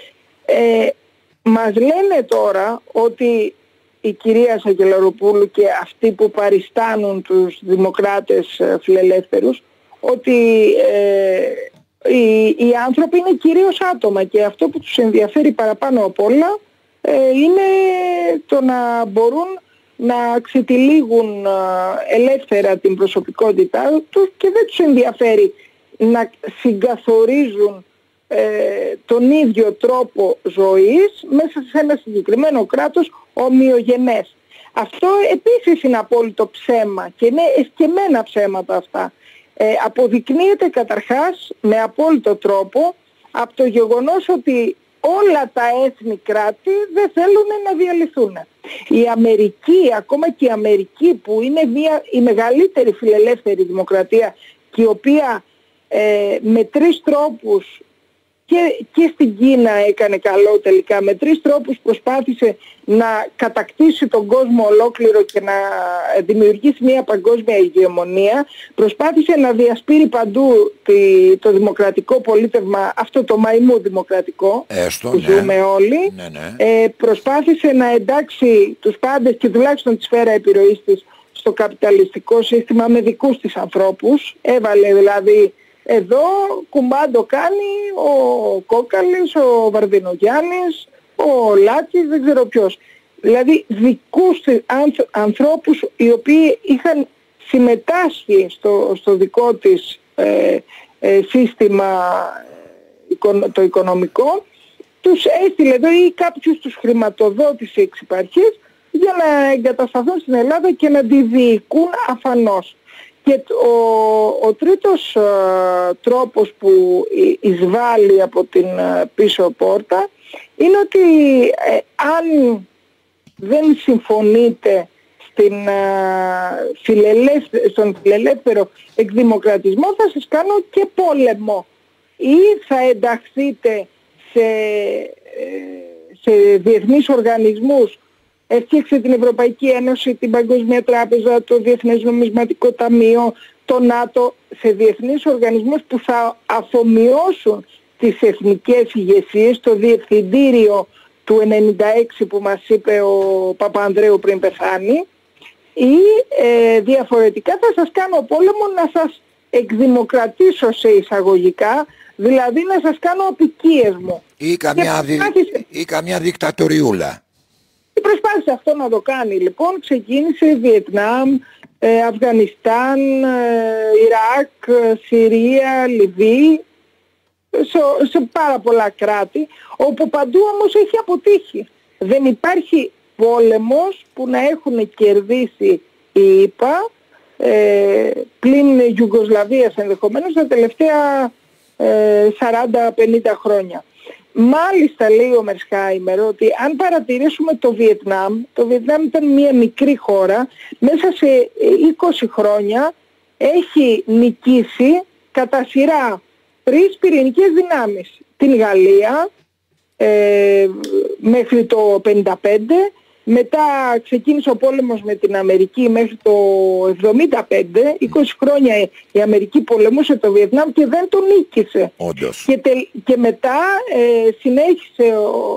Ε, μας λένε τώρα ότι η κυρία Σακελαροπούλου και αυτοί που παριστάνουν τους δημοκράτες ε, φιλελεύθερους ότι ε, οι, οι άνθρωποι είναι κυρίως άτομα και αυτό που τους ενδιαφέρει παραπάνω απ' όλα ε, είναι το να μπορούν να ξετυλίγουν ε, ελεύθερα την προσωπικότητά τους και δεν τους ενδιαφέρει να συγκαθορίζουν ε, τον ίδιο τρόπο ζωής μέσα σε ένα συγκεκριμένο κράτος ομοιογενές. Αυτό επίσης είναι απόλυτο ψέμα και είναι εσκεμμένα ψέματα αυτά. Ε, αποδεικνύεται καταρχάς με απόλυτο τρόπο από το γεγονός ότι όλα τα έθνη κράτη δεν θέλουν να διαλυθούν. Η Αμερική, ακόμα και η Αμερική που είναι μια, η μεγαλύτερη φιλελεύθερη δημοκρατία και η οποία ε, με τρεις τρόπους και, και στην Κίνα έκανε καλό τελικά, με τρεις τρόπους προσπάθησε να κατακτήσει τον κόσμο ολόκληρο και να δημιουργήσει μια παγκόσμια ηγεμονία, προσπάθησε να διασπείρει παντού τη, το δημοκρατικό πολίτευμα, αυτό το μαϊμού δημοκρατικό Έστω, που ναι. ζούμε όλοι, ναι, ναι. Ε, προσπάθησε να εντάξει τους πάντες και τουλάχιστον τη σφαίρα επιρροής της στο καπιταλιστικό σύστημα με δικούς της ανθρώπους, έβαλε δηλαδή εδώ κουμπάντο κάνει ο Κόκαλης, ο Βαρδινογιάννης, ο Λάκης, δεν ξέρω ποιος. Δηλαδή δικούς ανθ, ανθρώπους οι οποίοι είχαν συμμετάσχει στο, στο δικό της ε, ε, σύστημα το οικονομικό τους έστειλε εδώ ή κάποιους τους χρηματοδότησε εξ υπαρχής για να εγκατασταθούν στην Ελλάδα και να τη διοικούν αφανώς. Και ο, ο τρίτος α, τρόπος που εισβάλλει από την α, πίσω πόρτα είναι ότι ε, αν δεν συμφωνείτε στην, α, φιλελεύθε, στον φιλελεύθερο εκδημοκρατισμό, θα σας κάνω και πόλεμο. Ή θα ενταχθείτε σε, σε διεθνείς οργανισμούς, έφτιαξε την Ευρωπαϊκή Ένωση, την Παγκόσμια Τράπεζα, το Διεθνές Νομισματικό Ταμείο, το ΝΑΤΟ, σε διεθνείς οργανισμούς που θα αφομοιώσουν τις εθνικές ηγεσίες, το διευθυντήριο του ενενήντα έξι που μας είπε ο Παπανδρέου πριν πεθάνει, ή ε, διαφορετικά θα σας κάνω πόλεμο, να σας εκδημοκρατήσω σε εισαγωγικά, δηλαδή να σας κάνω απικίες μου. Ή καμιά, δι... ή καμιά δικτατοριούλα. Προσπάθησε αυτό να το κάνει λοιπόν, ξεκίνησε Βιετνάμ, ε, Αφγανιστάν, ε, Ιράκ, ε, Συρία, Λιβύη, σε, σε πάρα πολλά κράτη, όπου παντού όμως έχει αποτύχει. Δεν υπάρχει πόλεμος που να έχουν κερδίσει οι ΗΠΑ, ε, πλην Ιουγκοσλαβίας ενδεχομένως, τα τελευταία ε, σαράντα πενήντα χρόνια. Μάλιστα, λέει ο Μερσχάιμερ, ότι αν παρατηρήσουμε το Βιετνάμ, το Βιετνάμ ήταν μια μικρή χώρα, μέσα σε είκοσι χρόνια έχει νικήσει κατά σειρά τρεις πυρηνικές δυνάμεις. Την Γαλλία ε, μέχρι το πενήντα πέντε, μετά ξεκίνησε ο πόλεμος με την Αμερική μέχρι το εβδομήντα πέντε, είκοσι χρόνια η Αμερική πολεμούσε το Βιετνάμ και δεν το νίκησε. Όντως. Και, τε, και μετά ε, συνέχισε,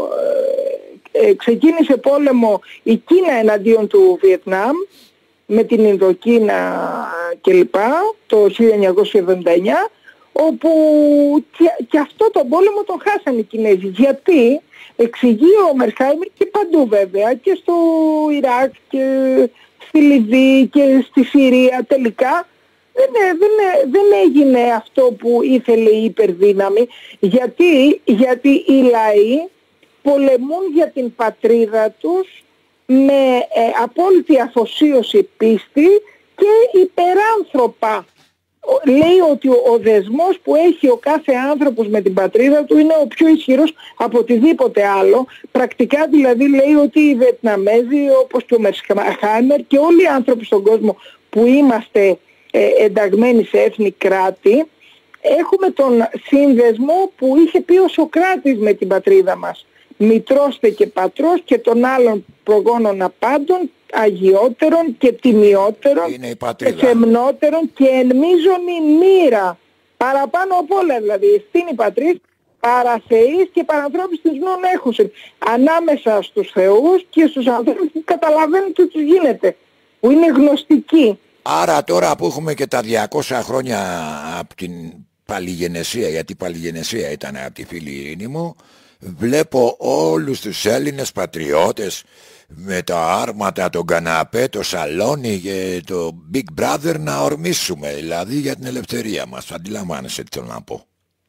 ε, ε, ξεκίνησε πόλεμο η Κίνα εναντίον του Βιετνάμ με την Ινδοκίνα κλπ. Το χίλια εννιακόσια εβδομήντα εννιά, όπου και, και αυτό τον πόλεμο τον χάσανε οι Κινέζοι. Γιατί εξηγεί ο Μερσχάιμερ, και παντού βέβαια, και στο Ιράκ και στη Λιβύη και στη Συρία, τελικά δεν, δεν, δεν έγινε αυτό που ήθελε η υπερδύναμη. Γιατί, γιατί οι λαοί πολεμούν για την πατρίδα τους με ε, απόλυτη αφοσίωση, πίστη και υπεράνθρωπα. Λέει ότι ο δεσμός που έχει ο κάθε άνθρωπος με την πατρίδα του είναι ο πιο ισχυρός από οτιδήποτε άλλο. Πρακτικά δηλαδή λέει ότι οι Βιετναμέζοι, όπως και ο Μερσχάιμερ και όλοι οι άνθρωποι στον κόσμο που είμαστε ε, ενταγμένοι σε έθνη κράτη, έχουμε τον σύνδεσμο που είχε πει ο Σωκράτης με την πατρίδα μας. Μητρώστε και πατρός και των άλλων προγόνων απάντων, αγιότερον και τιμιότερον και σεμνότερον και εν μείζωνη μοίρα. Παραπάνω απ' όλα δηλαδή, στην η πατρίς, παραθεής και παρανθρώπης της νόν έχουσιν. Ανάμεσα στους θεούς και στους ανθρώπους που καταλαβαίνουν τι τους γίνεται, που είναι γνωστικοί. Άρα τώρα που έχουμε και τα διακόσια χρόνια από την παλιγενεσία, γιατί η παλιγενεσία ήταν από τη φίλη Ειρήνη μου, βλέπω όλους τους Έλληνες πατριώτες με τα άρματα, τον καναπέ, το σαλόνι και το Big Brother να ορμήσουμε, δηλαδή για την ελευθερία μας. Αντιλαμβάνεσαι τι θέλω να πω.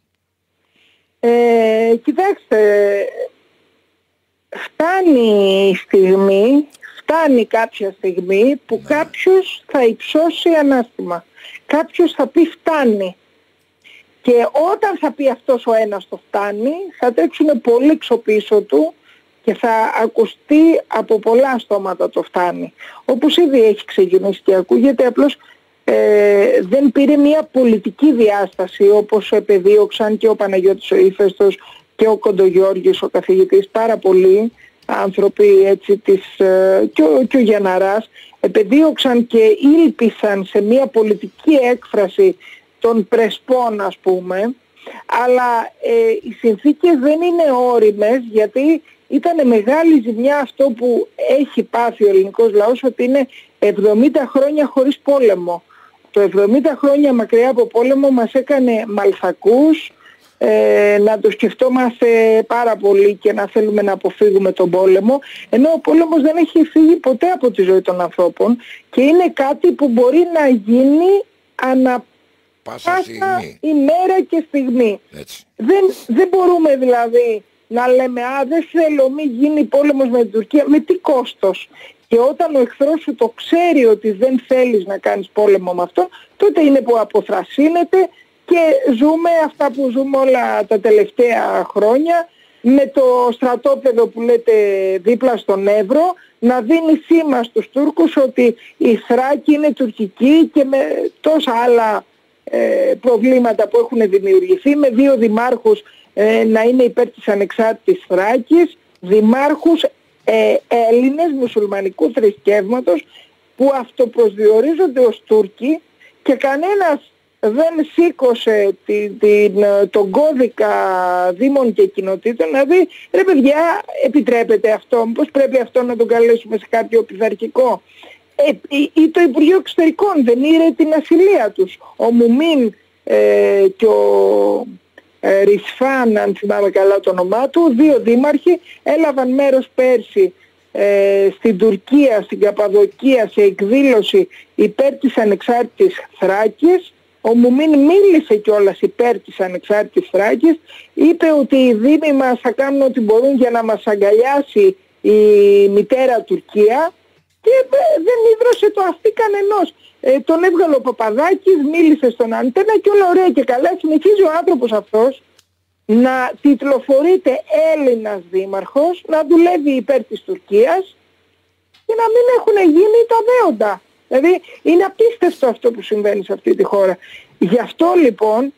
Ε, κοιτάξτε, φτάνει η στιγμή, φτάνει κάποια στιγμή που ναι. κάποιος θα υψώσει ανάστημα. Κάποιος θα πει φτάνει. Και όταν θα πει αυτός ο ένας το φτάνει, θα τρέξουν πολύ ξοπίσω του και θα ακουστεί από πολλά στόματα το φτάνει. Όπως ήδη έχει ξεκινήσει και ακούγεται, απλώς ε, δεν πήρε μια πολιτική διάσταση όπως επεδίωξαν και ο Παναγιώτης ο Ύφαιστος και ο Κοντογιώργης ο καθηγητής, πάρα πολλοί άνθρωποι έτσι της, ε, και, ο, και ο Γιανναράς επεδίωξαν και ήλπισαν σε μια πολιτική έκφραση των πρεσπών, ας πούμε, αλλά ε, οι συνθήκες δεν είναι όριμες, γιατί ήταν μεγάλη ζημιά αυτό που έχει πάθει ο ελληνικός λαός, ότι είναι εβδομήντα χρόνια χωρίς πόλεμο. Το εβδομήντα χρόνια μακριά από πόλεμο μας έκανε μαλθακούς, ε, να το σκεφτόμαστε πάρα πολύ και να θέλουμε να αποφύγουμε τον πόλεμο, ενώ ο πόλεμος δεν έχει φύγει ποτέ από τη ζωή των ανθρώπων και είναι κάτι που μπορεί να γίνει ανα πάσα ημέρα και στιγμή. Δεν, δεν μπορούμε δηλαδή να λέμε «Α, δεν θέλω, μη γίνει πόλεμος με την Τουρκία». Με τι κόστος? Και όταν ο εχθρός σου το ξέρει ότι δεν θέλεις να κάνεις πόλεμο με αυτό, τότε είναι που αποθρασύνεται και ζούμε αυτά που ζούμε όλα τα τελευταία χρόνια, με το στρατόπεδο που λέτε δίπλα στον Εύρο να δίνει σήμα στους Τούρκους ότι η Θράκη είναι τουρκική, και με τόσα άλλα ε, προβλήματα που έχουν δημιουργηθεί, με δύο δημάρχους ε, να είναι υπέρ της ανεξάρτητης Θράκης, δημάρχους ε, Έλληνες μουσουλμανικού θρησκεύματος που αυτοπροσδιορίζονται ως Τούρκοι, και κανένας δεν σήκωσε την, την, τον κώδικα δήμων και κοινοτήτων να δει «Ρε παιδιά, επιτρέπεται αυτό, μήπως πρέπει αυτό να τον καλέσουμε σε κάποιο πειθαρχικό». Ε, ή, ή το Υπουργείο Εξωτερικών δεν ήρε την ασυλία τους. Ο Μουμίν ε, και ο ε, Ρισφάν, αν θυμάμαι καλά το όνομά του, δύο δήμαρχοι, έλαβαν μέρος πέρσι ε, στην Τουρκία, στην Καπαδοκία, σε εκδήλωση υπέρ της ανεξάρτητης Θράκης. Ο Μουμίν μίλησε κιόλας υπέρ της ανεξάρτητης Θράκης, είπε ότι οι δήμοι μας θα κάνουν ό,τι μπορούν για να μας αγκαλιάσει η μητέρα Τουρκία, και δεν ίδρωσε το αυτί κανενός. Ε, τον έβγαλε ο Παπαδάκης, μίλησε στον Αντένα και όλα ωραία και καλά. Συνεχίζει ο άνθρωπος αυτός να τιτλοφορείται Έλληνας δήμαρχος, να δουλεύει υπέρ της Τουρκίας και να μην έχουν γίνει τα δέοντα. Δηλαδή είναι απίστευτο αυτό που συμβαίνει σε αυτή τη χώρα. Γι' αυτό λοιπόν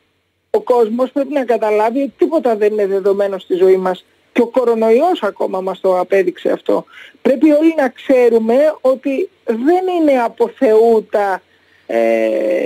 ο κόσμος πρέπει να καταλάβει ότι τίποτα δεν είναι δεδομένο στη ζωή μας. Και ο κορονοϊός ακόμα μας το απέδειξε αυτό. Πρέπει όλοι να ξέρουμε ότι δεν είναι από Θεούτα ε,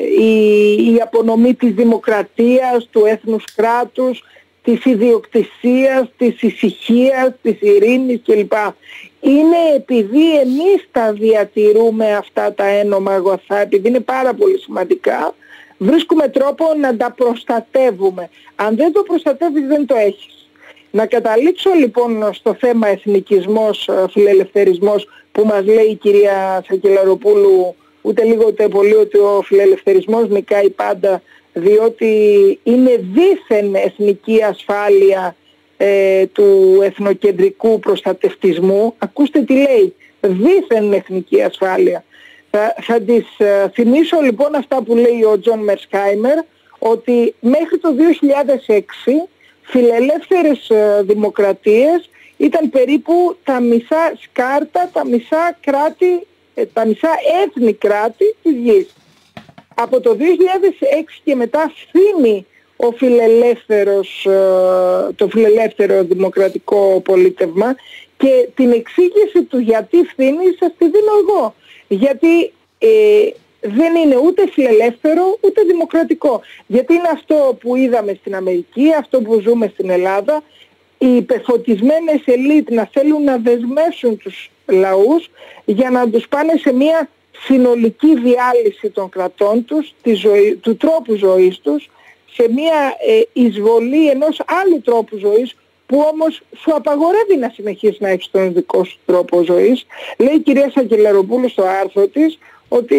η, η απονομή της δημοκρατίας, του έθνους κράτους, της ιδιοκτησίας, της ησυχίας, της ειρήνης κλπ. Είναι επειδή εμείς τα διατηρούμε αυτά τα ένομα αγαθά, επειδή είναι πάρα πολύ σημαντικά, βρίσκουμε τρόπο να τα προστατεύουμε. Αν δεν το προστατεύεις δεν το έχεις. Να καταλήξω λοιπόν στο θέμα εθνικισμός, φιλελευθερισμός, που μας λέει η κυρία Σακελαροπούλου ούτε λίγο ούτε πολύ ότι ο φιλελευθερισμός νικάει πάντα, διότι είναι δήθεν εθνική ασφάλεια ε, του εθνοκεντρικού προστατευτισμού. Ακούστε τι λέει, δήθεν εθνική ασφάλεια. Θα, θα της uh, θυμίσω λοιπόν αυτά που λέει ο Τζον Μερσχάιμερ, ότι μέχρι το δύο χιλιάδες έξι φιλελεύθερες uh, δημοκρατίες ήταν περίπου τα μισά σκάρτα, τα μισά κράτη, ε, τα μισά έθνη κράτη της γης. Από το δύο χιλιάδες έξι και μετά φθήνει ο φιλελεύθερος, το φιλελεύθερο δημοκρατικό πολίτευμα, και την εξήγηση του γιατί φθήνει σας τη δίνω εγώ. Γιατί ε, δεν είναι ούτε φιλελεύθερο ούτε δημοκρατικό. Γιατί είναι αυτό που είδαμε στην Αμερική, αυτό που ζούμε στην Ελλάδα, οι υπεφωτισμένες ελίτ να θέλουν να δεσμεύσουν τους λαούς για να τους πάνε σε μια συνολική διάλυση των κρατών τους, τη ζωή, του τρόπου ζωής τους, σε μια ε, εισβολή ενός άλλου τρόπου ζωής που όμως σου απαγορεύει να συνεχίσεις να έχεις τον δικό σου τρόπο ζωής. Λέει η κυρία Σακελαροπούλου στο άρθρο της ότι,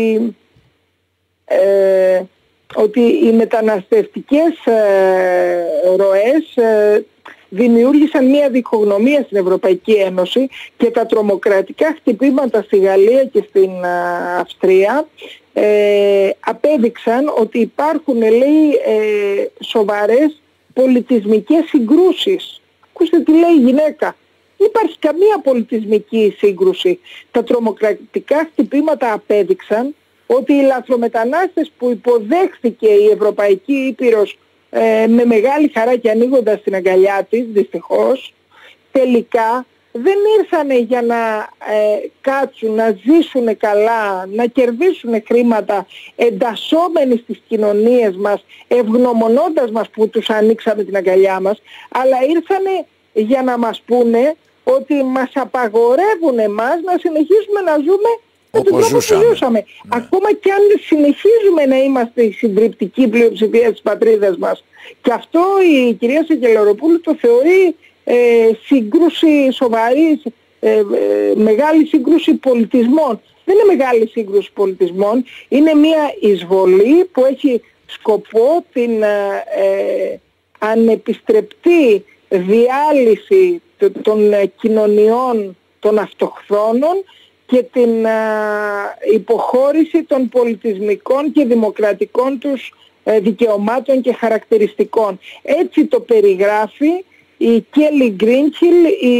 ε, ότι οι μεταναστευτικές ε, ροές ε, δημιούργησαν μια διχογνωμία στην Ευρωπαϊκή Ένωση, και τα τρομοκρατικά χτυπήματα στη Γαλλία και στην α, Αυστρία ε, απέδειξαν ότι υπάρχουν, λέει, ε, σοβαρές πολιτισμικές συγκρούσεις. Ακούστε τι λέει η γυναίκα. Δεν υπάρχει καμία πολιτισμική σύγκρουση. Τα τρομοκρατικά χτυπήματα απέδειξαν ότι οι λαθρομετανάστες που υποδέχθηκε η Ευρωπαϊκή Ήπειρος ε, με μεγάλη χαρά και ανοίγοντας την αγκαλιά της, δυστυχώς, τελικά δεν ήρθανε για να ε, κάτσουν, να ζήσουν καλά, να κερδίσουν χρήματα εντασσόμενοι στις κοινωνίες μας, ευγνωμονώντας μας που τους ανοίξαμε την αγκαλιά μας, αλλά ήρθανε για να μας πούνε ότι μας απαγορεύουν εμάς να συνεχίσουμε να ζούμε με τον τρόπο που ζούσαμε. Ναι. Ακόμα και αν συνεχίζουμε να είμαστε η συντριπτική πλειοψηφία της πατρίδας μας. Και αυτό η κυρία Σακελαροπούλου το θεωρεί ε, σύγκρουση σοβαρή, ε, ε, μεγάλη σύγκρουση πολιτισμών. Δεν είναι μεγάλη σύγκρουση πολιτισμών, είναι μια εισβολή που έχει σκοπό την ε, ε, ανεπιστρεπτή διάλυση των κοινωνιών των αυτοχθόνων και την α, υποχώρηση των πολιτισμικών και δημοκρατικών τους ε, δικαιωμάτων και χαρακτηριστικών. Έτσι το περιγράφει η Κέλι Γκρίνχιλ, η,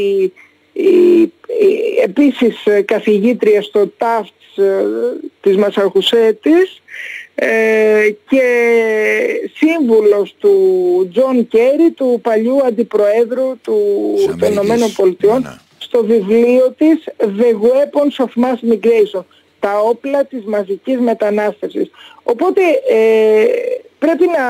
η, η επίσης καθηγήτρια στο Tufts ε, της Μασαχουσέτης ε, και σύμβουλος του Τζον Κέρι, του παλιού αντιπροέδρου του, των Ηνωμένων Πολιτειών, ναι, στο βιβλίο της The Weapons of Mass Migration, τα όπλα της μαζικής μετανάστευσης. Οπότε ε, πρέπει να...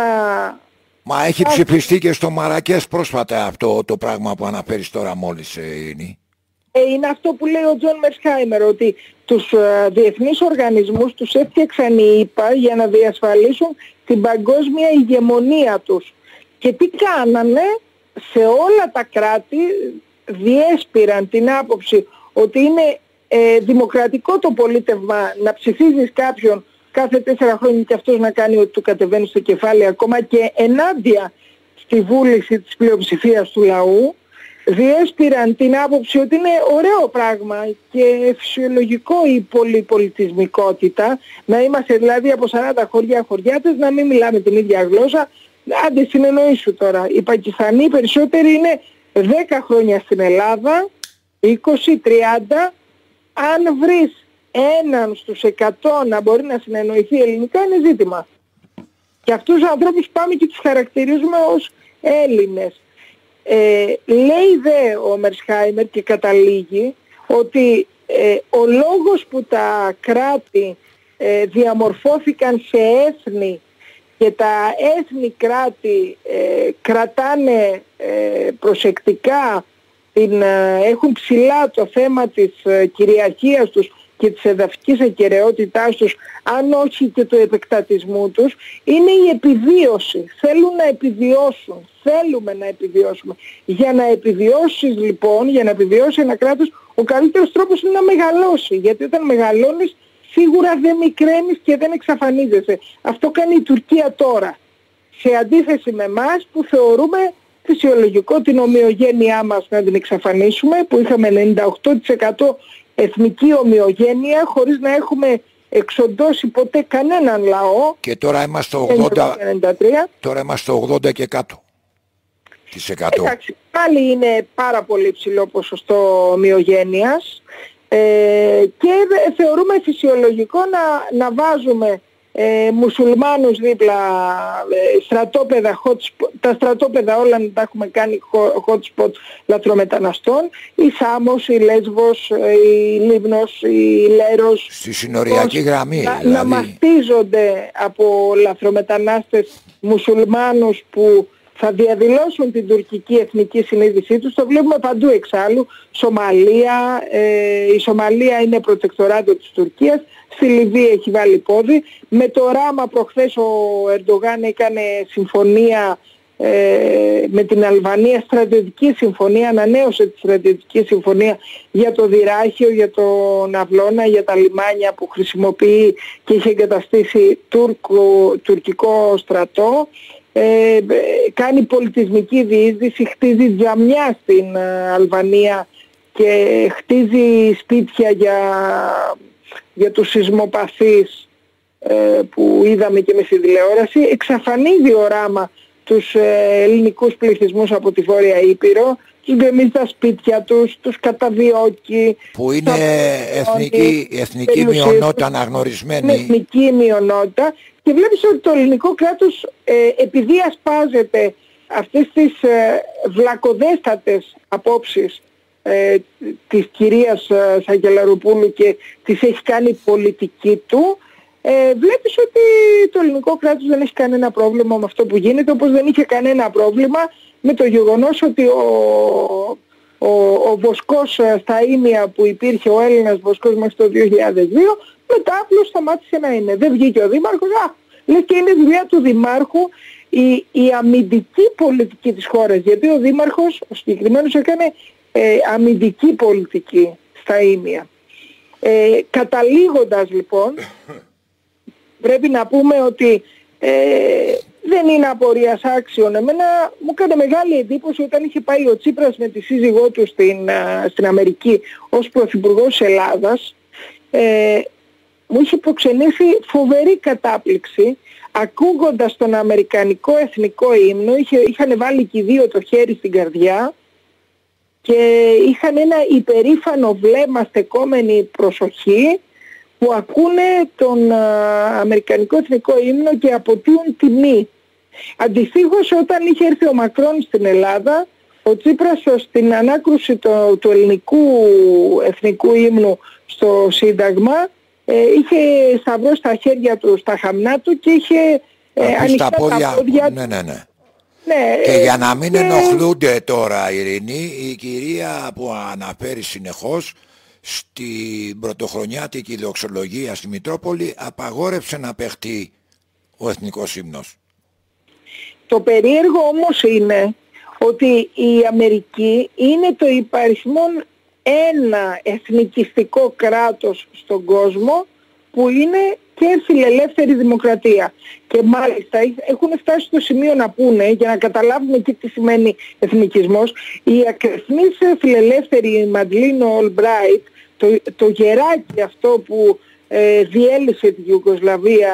Μα έχει ψηφιστεί και στο Μαρακές πρόσφατα αυτό το πράγμα που αναφέρεις τώρα μόλις, Ειρήνη. Ε, είναι αυτό που λέει ο Τζον Μερσχάιμερ, ότι τους ε, διεθνείς οργανισμούς τους έφτιαξαν οι ΙΠΑ για να διασφαλίσουν την παγκόσμια ηγεμονία τους. Και τι κάνανε? Σε όλα τα κράτη διέσπηραν την άποψη ότι είναι ε, δημοκρατικό το πολίτευμα να ψηφίζεις κάποιον κάθε τέσσερα χρόνια και αυτός να κάνει ότι του κατεβαίνει στο κεφάλι, ακόμα και ενάντια στη βούληση της πλειοψηφίας του λαού. Διέσπηραν την άποψη ότι είναι ωραίο πράγμα και φυσιολογικό η πολυπολιτισμικότητα, να είμαστε δηλαδή από σαράντα χωριά χωριάτες, να μην μιλάμε την ίδια γλώσσα. Άντε συνεννοήσου τώρα, οι Πακιστανοί περισσότεροι είναι δέκα χρόνια στην Ελλάδα, είκοσι τριάντα, αν βρεις έναν στους εκατό να μπορεί να συνεννοηθεί ελληνικά είναι ζήτημα. Και αυτούς τους ανθρώπους πάμε και τους χαρακτηρίζουμε ως Έλληνες. Ε, λέει δε ο Μερσχάιμερ και καταλήγει ότι ε, ο λόγος που τα κράτη ε, διαμορφώθηκαν σε έθνη και τα έθνη κράτη ε, κρατάνε ε, προσεκτικά, την, ε, έχουν ψηλά το θέμα της ε, κυριαρχίας τους και της εδαφικής ακεραιότητάς τους, αν όχι και του επεκτατισμού τους, είναι η επιβίωση. Θέλουν να επιβιώσουν. Θέλουμε να επιβιώσουμε. Για να επιβιώσεις λοιπόν, για να επιβιώσει ένα κράτος, ο καλύτερος τρόπος είναι να μεγαλώσει. Γιατί όταν μεγαλώνεις σίγουρα δεν μικραίνεις και δεν εξαφανίζεσαι. Αυτό κάνει η Τουρκία τώρα. Σε αντίθεση με εμάς που θεωρούμε φυσιολογικό την ομοιογένειά μας να την εξαφανίσουμε, που είχαμε ενενήντα οκτώ τοις εκατό εθνική ομοιογένεια χωρίς να έχουμε εξοντώσει ποτέ κανέναν λαό. Και τώρα είμαστε ογδόντα, τώρα είμαστε ογδόντα και κάτω. Εντάξει, πάλι είναι πάρα πολύ ψηλό ποσοστό ομοιογένειας ε, και θεωρούμε φυσιολογικό να, να βάζουμε ε, μουσουλμάνους δίπλα, ε, στρατόπεδα, hot spot, τα στρατόπεδα όλα να τα έχουμε κάνει hot spot λαθρομεταναστών, η Σάμος, η Λέσβος, η Λίμνος, η Λέρος. Στη συνοριακή ως, γραμμή. Να, δηλαδή. να μαστίζονται από λαθρομετανάστες μουσουλμάνους που θα διαδηλώσουν την τουρκική εθνική συνείδησή τους. Το βλέπουμε παντού εξάλλου. Σομαλία, ε, η Σομαλία είναι προτεκτοράτο της Τουρκίας. Στη Λιβύη έχει βάλει πόδι. Με το Ράμα προχθές ο Ερντογάν έκανε συμφωνία ε, με την Αλβανία, στρατιωτική συμφωνία, ανανέωσε τη στρατιωτική συμφωνία για το Δυράχιο, για τον Αυλώνα, για τα λιμάνια που χρησιμοποιεί και είχε εγκαταστήσει Τούρκο, τουρκικό στρατό. Ε, κάνει πολιτισμική διείσδυση, χτίζει τζαμιά στην ε, Αλβανία και χτίζει σπίτια για, για τους σεισμοπαθείς ε, που είδαμε και με στη τηλεόραση. Εξαφανίζει ο Ράμα τους ε, ελληνικούς πληθυσμούς από τη Βόρεια Ήπειρο, τους γκρεμίζει τα σπίτια τους, τους καταδιώκει. Που είναι εθνική, εθνική μειονότητα αναγνωρισμένη. Είναι εθνική μειονότητα. Και βλέπεις ότι το ελληνικό κράτος ε, επειδή ασπάζεται αυτές τις ε, βλακοδέστατες απόψεις ε, της κυρίας ε, Σακελαροπούλου και τις έχει κάνει πολιτική του, ε, βλέπεις ότι το ελληνικό κράτος δεν έχει κανένα πρόβλημα με αυτό που γίνεται, όπως δεν είχε κανένα πρόβλημα με το γεγονός ότι ο, ο, ο βοσκός στα Ήμια που υπήρχε, ο Έλληνας βοσκός μέχρι το δύο χιλιάδες δύο, μετά απλώς σταμάτησε να είναι. Δεν βγήκε ο δήμαρχος, α, λες και είναι δουλειά του δημάρχου η, η αμυντική πολιτική της χώρας, γιατί ο δήμαρχος, ο συγκεκριμένος, έκανε ε, αμυντική πολιτική στα Ήμια. Ε, καταλήγοντας λοιπόν, πρέπει να πούμε ότι ε, δεν είναι απορίας άξιον. Εμένα μου έκανε μεγάλη εντύπωση όταν είχε πάει ο Τσίπρας με τη σύζυγό του στην, στην Αμερική ως πρωθυπουργός της Ελλάδας. Ε, μου είχε προξενήσει φοβερή κατάπληξη ακούγοντας τον αμερικανικό εθνικό ύμνο. Είχε, είχαν βάλει και οι δύο το χέρι στην καρδιά και είχαν ένα υπερήφανο βλέμμα στεκόμενη προσοχή που ακούνε τον α, αμερικανικό εθνικό ύμνο και αποτείουν τιμή. Αντιστοίχως όταν είχε έρθει ο Μακρόν στην Ελλάδα, ο Τσίπρας στην ανάκρουση το, του ελληνικού εθνικού ύμνου στο Σύνταγμα ε, είχε σταυρό στα χέρια του, στα χαμνά του και είχε ε, ανοιχτά τα πόδια, πόδια ναι, ναι, ναι. Ναι, και ε, για να μην και... ενοχλούνται τώρα, Ειρήνη, η κυρία που αναφέρει συνεχώς στην πρωτοχρονιάτικη δοξολογία στη Μητρόπολη απαγόρευσε να παιχτεί ο εθνικός ύμνος. Το περίεργο όμως είναι ότι η Αμερική είναι το υπαριθμόν ένα εθνικιστικό κράτος στον κόσμο που είναι και φιλελεύθερη δημοκρατία. Και μάλιστα έχουν φτάσει στο σημείο να πούνε, για να καταλάβουμε και τι σημαίνει εθνικισμός, η ακρεφνής φιλελεύθερη Μαντλίνο Ολμπράιτ, το, το γεράκι αυτό που ε, διέλυσε τη Ιουγκοσλαβία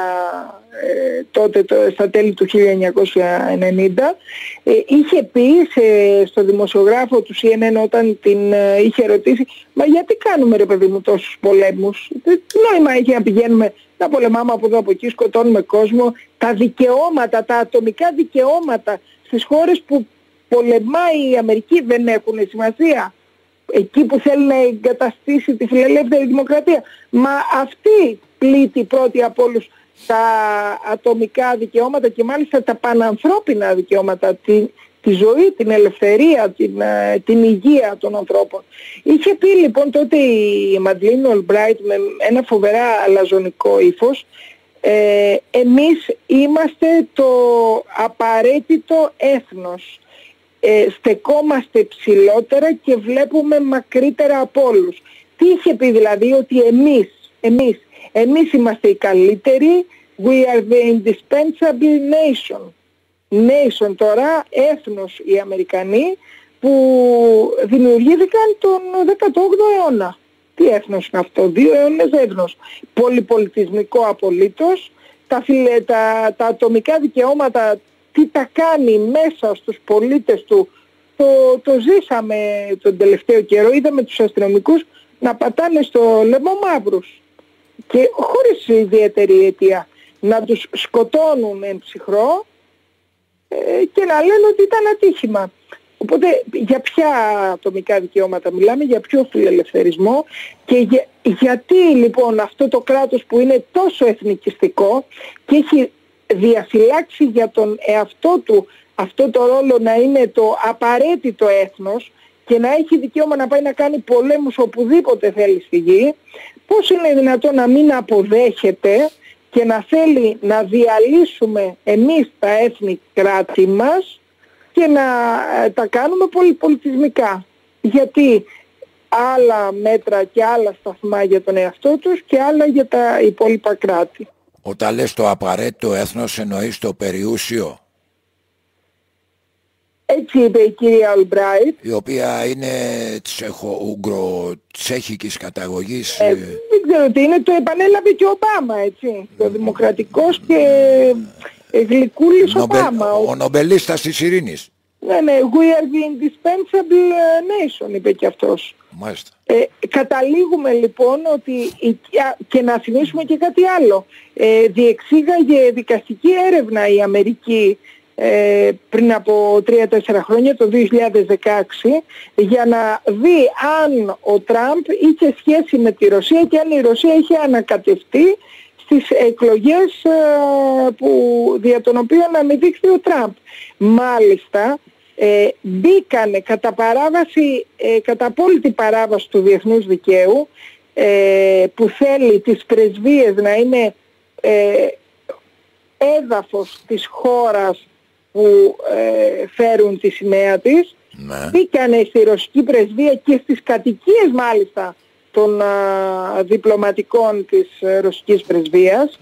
ε, τότε το, στα τέλη του χίλια εννιακόσια ενενήντα, ε, είχε πει σε, στο δημοσιογράφο του σι εν εν όταν την ε, είχε ρωτήσει, μα γιατί κάνουμε ρε παιδί μου τόσους πολέμους, τι νόημα έχει να πηγαίνουμε να πολεμάμε από εδώ από εκεί, σκοτώνουμε κόσμο, τα δικαιώματα, τα ατομικά δικαιώματα στις χώρες που πολεμάει η Αμερική δεν έχουν σημασία. Εκεί που θέλει να εγκαταστήσει τη φιλελεύθερη δημοκρατία. Μα αυτή πλήττει πρώτη από όλους τα ατομικά δικαιώματα και μάλιστα τα πανανθρώπινα δικαιώματα, τη, τη ζωή, την ελευθερία, την, την υγεία των ανθρώπων. Είχε πει λοιπόν τότε η Μαντλίν Ολμπράιτ με ένα φοβερά αλαζονικό ύφος, ε, εμείς είμαστε το απαραίτητο έθνος. Ε, στεκόμαστε ψηλότερα και βλέπουμε μακρύτερα από όλους. Τι είχε πει δηλαδή? Ότι εμείς, εμείς, εμείς είμαστε οι καλύτεροι, we are the indispensable nation. Nation τώρα, έθνος οι Αμερικανοί που δημιουργήθηκαν τον δέκατο όγδοο αιώνα. Τι έθνος είναι αυτό? Δύο αιώνες έθνος. Πολυπολιτισμικό απολύτως, τα, φιλε, τα, τα ατομικά δικαιώματα, τι τα κάνει μέσα στους πολίτες του, το, το ζήσαμε τον τελευταίο καιρό. Είδαμε τους αστυνομικούς να πατάνε στο λαιμό μαύρους και χωρίς ιδιαίτερη αιτία, να τους σκοτώνουν εν ψυχρό ε, και να λένε ότι ήταν ατύχημα. Οπότε για ποια ατομικά δικαιώματα μιλάμε, για ποιο φιλελευθερισμό και για, γιατί λοιπόν αυτό το κράτος που είναι τόσο εθνικιστικό και έχει διαφυλάξει για τον εαυτό του αυτό το ρόλο να είναι το απαραίτητο έθνος και να έχει δικαίωμα να πάει να κάνει πολέμους οπουδήποτε θέλει στη γη, πώς είναι δυνατόν να μην αποδέχεται και να θέλει να διαλύσουμε εμείς τα έθνη κράτη μας και να τα κάνουμε πολυπολιτισμικά? Γιατί άλλα μέτρα και άλλα σταθμά για τον εαυτό τους και άλλα για τα υπόλοιπα κράτη. Όταν λες το απαραίτητο έθνος εννοείς το περιούσιο? Έτσι είπε η κυρία Ολμπράιτ, η οποία είναι ουγγρο-τσέχικης καταγωγής. Ε, δεν ξέρω τι είναι, το επανέλαβε και ο Ομπάμα, έτσι. Το δημοκρατικός και γλυκούλης Ομπάμα. Ο, ο νομπελίστας της ειρήνης. Ναι, ναι, we are the indispensable nation, είπε και αυτός. Μάλιστα. Ε, καταλήγουμε λοιπόν ότι, και να θυμίσουμε και κάτι άλλο, ε, διεξήγαγε δικαστική έρευνα η Αμερική ε, πριν από τρία τέσσερα χρόνια, το δύο χιλιάδες δεκαέξι, για να δει αν ο Τραμπ είχε σχέση με τη Ρωσία και αν η Ρωσία είχε ανακατευτεί στις εκλογές ε, που, δια των οποίων ανεδείχθη ο Τραμπ. Μάλιστα, ε, μπήκανε κατά παράβαση, ε, κατά απόλυτη παράβαση του διεθνούς δικαίου, ε, που θέλει τις πρεσβείες να είναι ε, έδαφος της χώρας που ε, φέρουν τη σημαία της. Ναι. Μπήκανε στη ρωσική πρεσβεία και στις κατοικίες μάλιστα των α, διπλωματικών της ε, ρωσικής πρεσβείας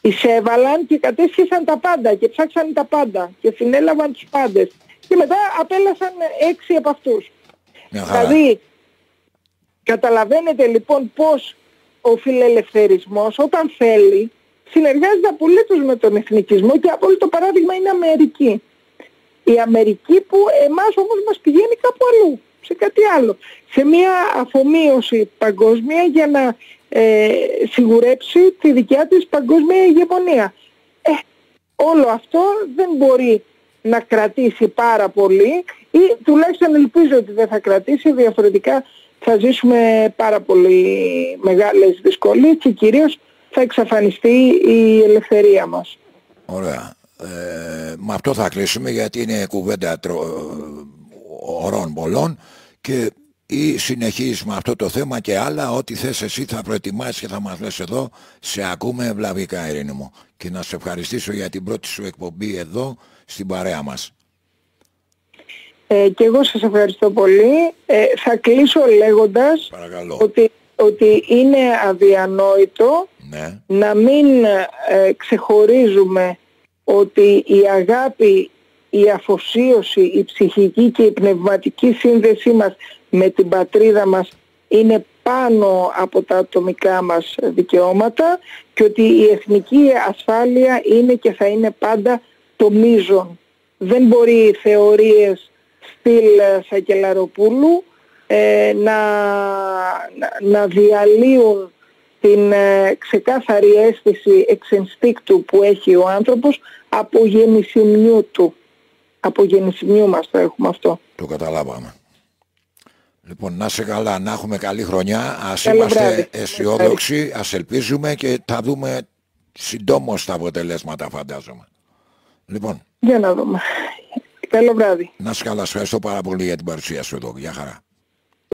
εισέβαλαν και κατέσχεσαν τα πάντα και ψάξαν τα πάντα και συνέλαβαν τους πάντες και μετά απέλασαν έξι από αυτούς. Δηλαδή, καταλαβαίνετε λοιπόν πως ο φιλελευθερισμός όταν θέλει συνεργάζεται απολύτως με τον εθνικισμό και απόλυτο παράδειγμα είναι η Αμερική. Η Αμερική που εμάς όμως μας πηγαίνει κάπου αλλού, σε κάτι άλλο. Σε μια αφομοίωση παγκόσμια για να ε, σιγουρέψει τη δικιά της παγκόσμια ηγεμονία. Ε, όλο αυτό δεν μπορεί να κρατήσει πάρα πολύ ή τουλάχιστον ελπίζω ότι δεν θα κρατήσει, διαφορετικά θα ζήσουμε πάρα πολύ μεγάλες δυσκολίες και κυρίως θα εξαφανιστεί η ελευθερία μας. Ωραία. Ε, με αυτό θα κλείσουμε γιατί είναι κουβέντα τρο... ωρών πολλών και ή συνεχίζεις με αυτό το θέμα και άλλα, ό,τι θες εσύ θα προετοιμάσεις και θα μας λες εδώ. Σε ακούμε ευλαβικά, Ειρήνη μου, και να σε ευχαριστήσω για την πρώτη σου εκπομπή εδώ στην παρέα μας. Ε, και εγώ σας ευχαριστώ πολύ. Ε, θα κλείσω λέγοντας ότι, ότι είναι αδιανόητο ναι. να μην ε, ξεχωρίζουμε ότι η αγάπη, η αφοσίωση, η ψυχική και η πνευματική σύνδεσή μας με την πατρίδα μας είναι πάνω από τα ατομικά μας δικαιώματα και ότι η εθνική ασφάλεια είναι και θα είναι πάντα το μείζον. Δεν μπορεί οι θεωρίες στυλ Σακελαροπούλου ε, να, να, να διαλύουν την ε, ξεκάθαρη αίσθηση εξενστίκτου που έχει ο άνθρωπος από γεννησιμιού του. Από γεννησιμιού μας το έχουμε αυτό. Το καταλάβαμε. Λοιπόν, να σε καλά, να έχουμε καλή χρονιά, ας Καλό είμαστε βράδυ. αισιόδοξοι, ας ελπίζουμε και θα δούμε συντόμως τα αποτελέσματα, φαντάζομαι. Λοιπόν, για να δούμε. Καλό βράδυ. Να σε καλά, σου ευχαριστώ πάρα πολύ για την παρουσία σου εδώ. Γεια χαρά.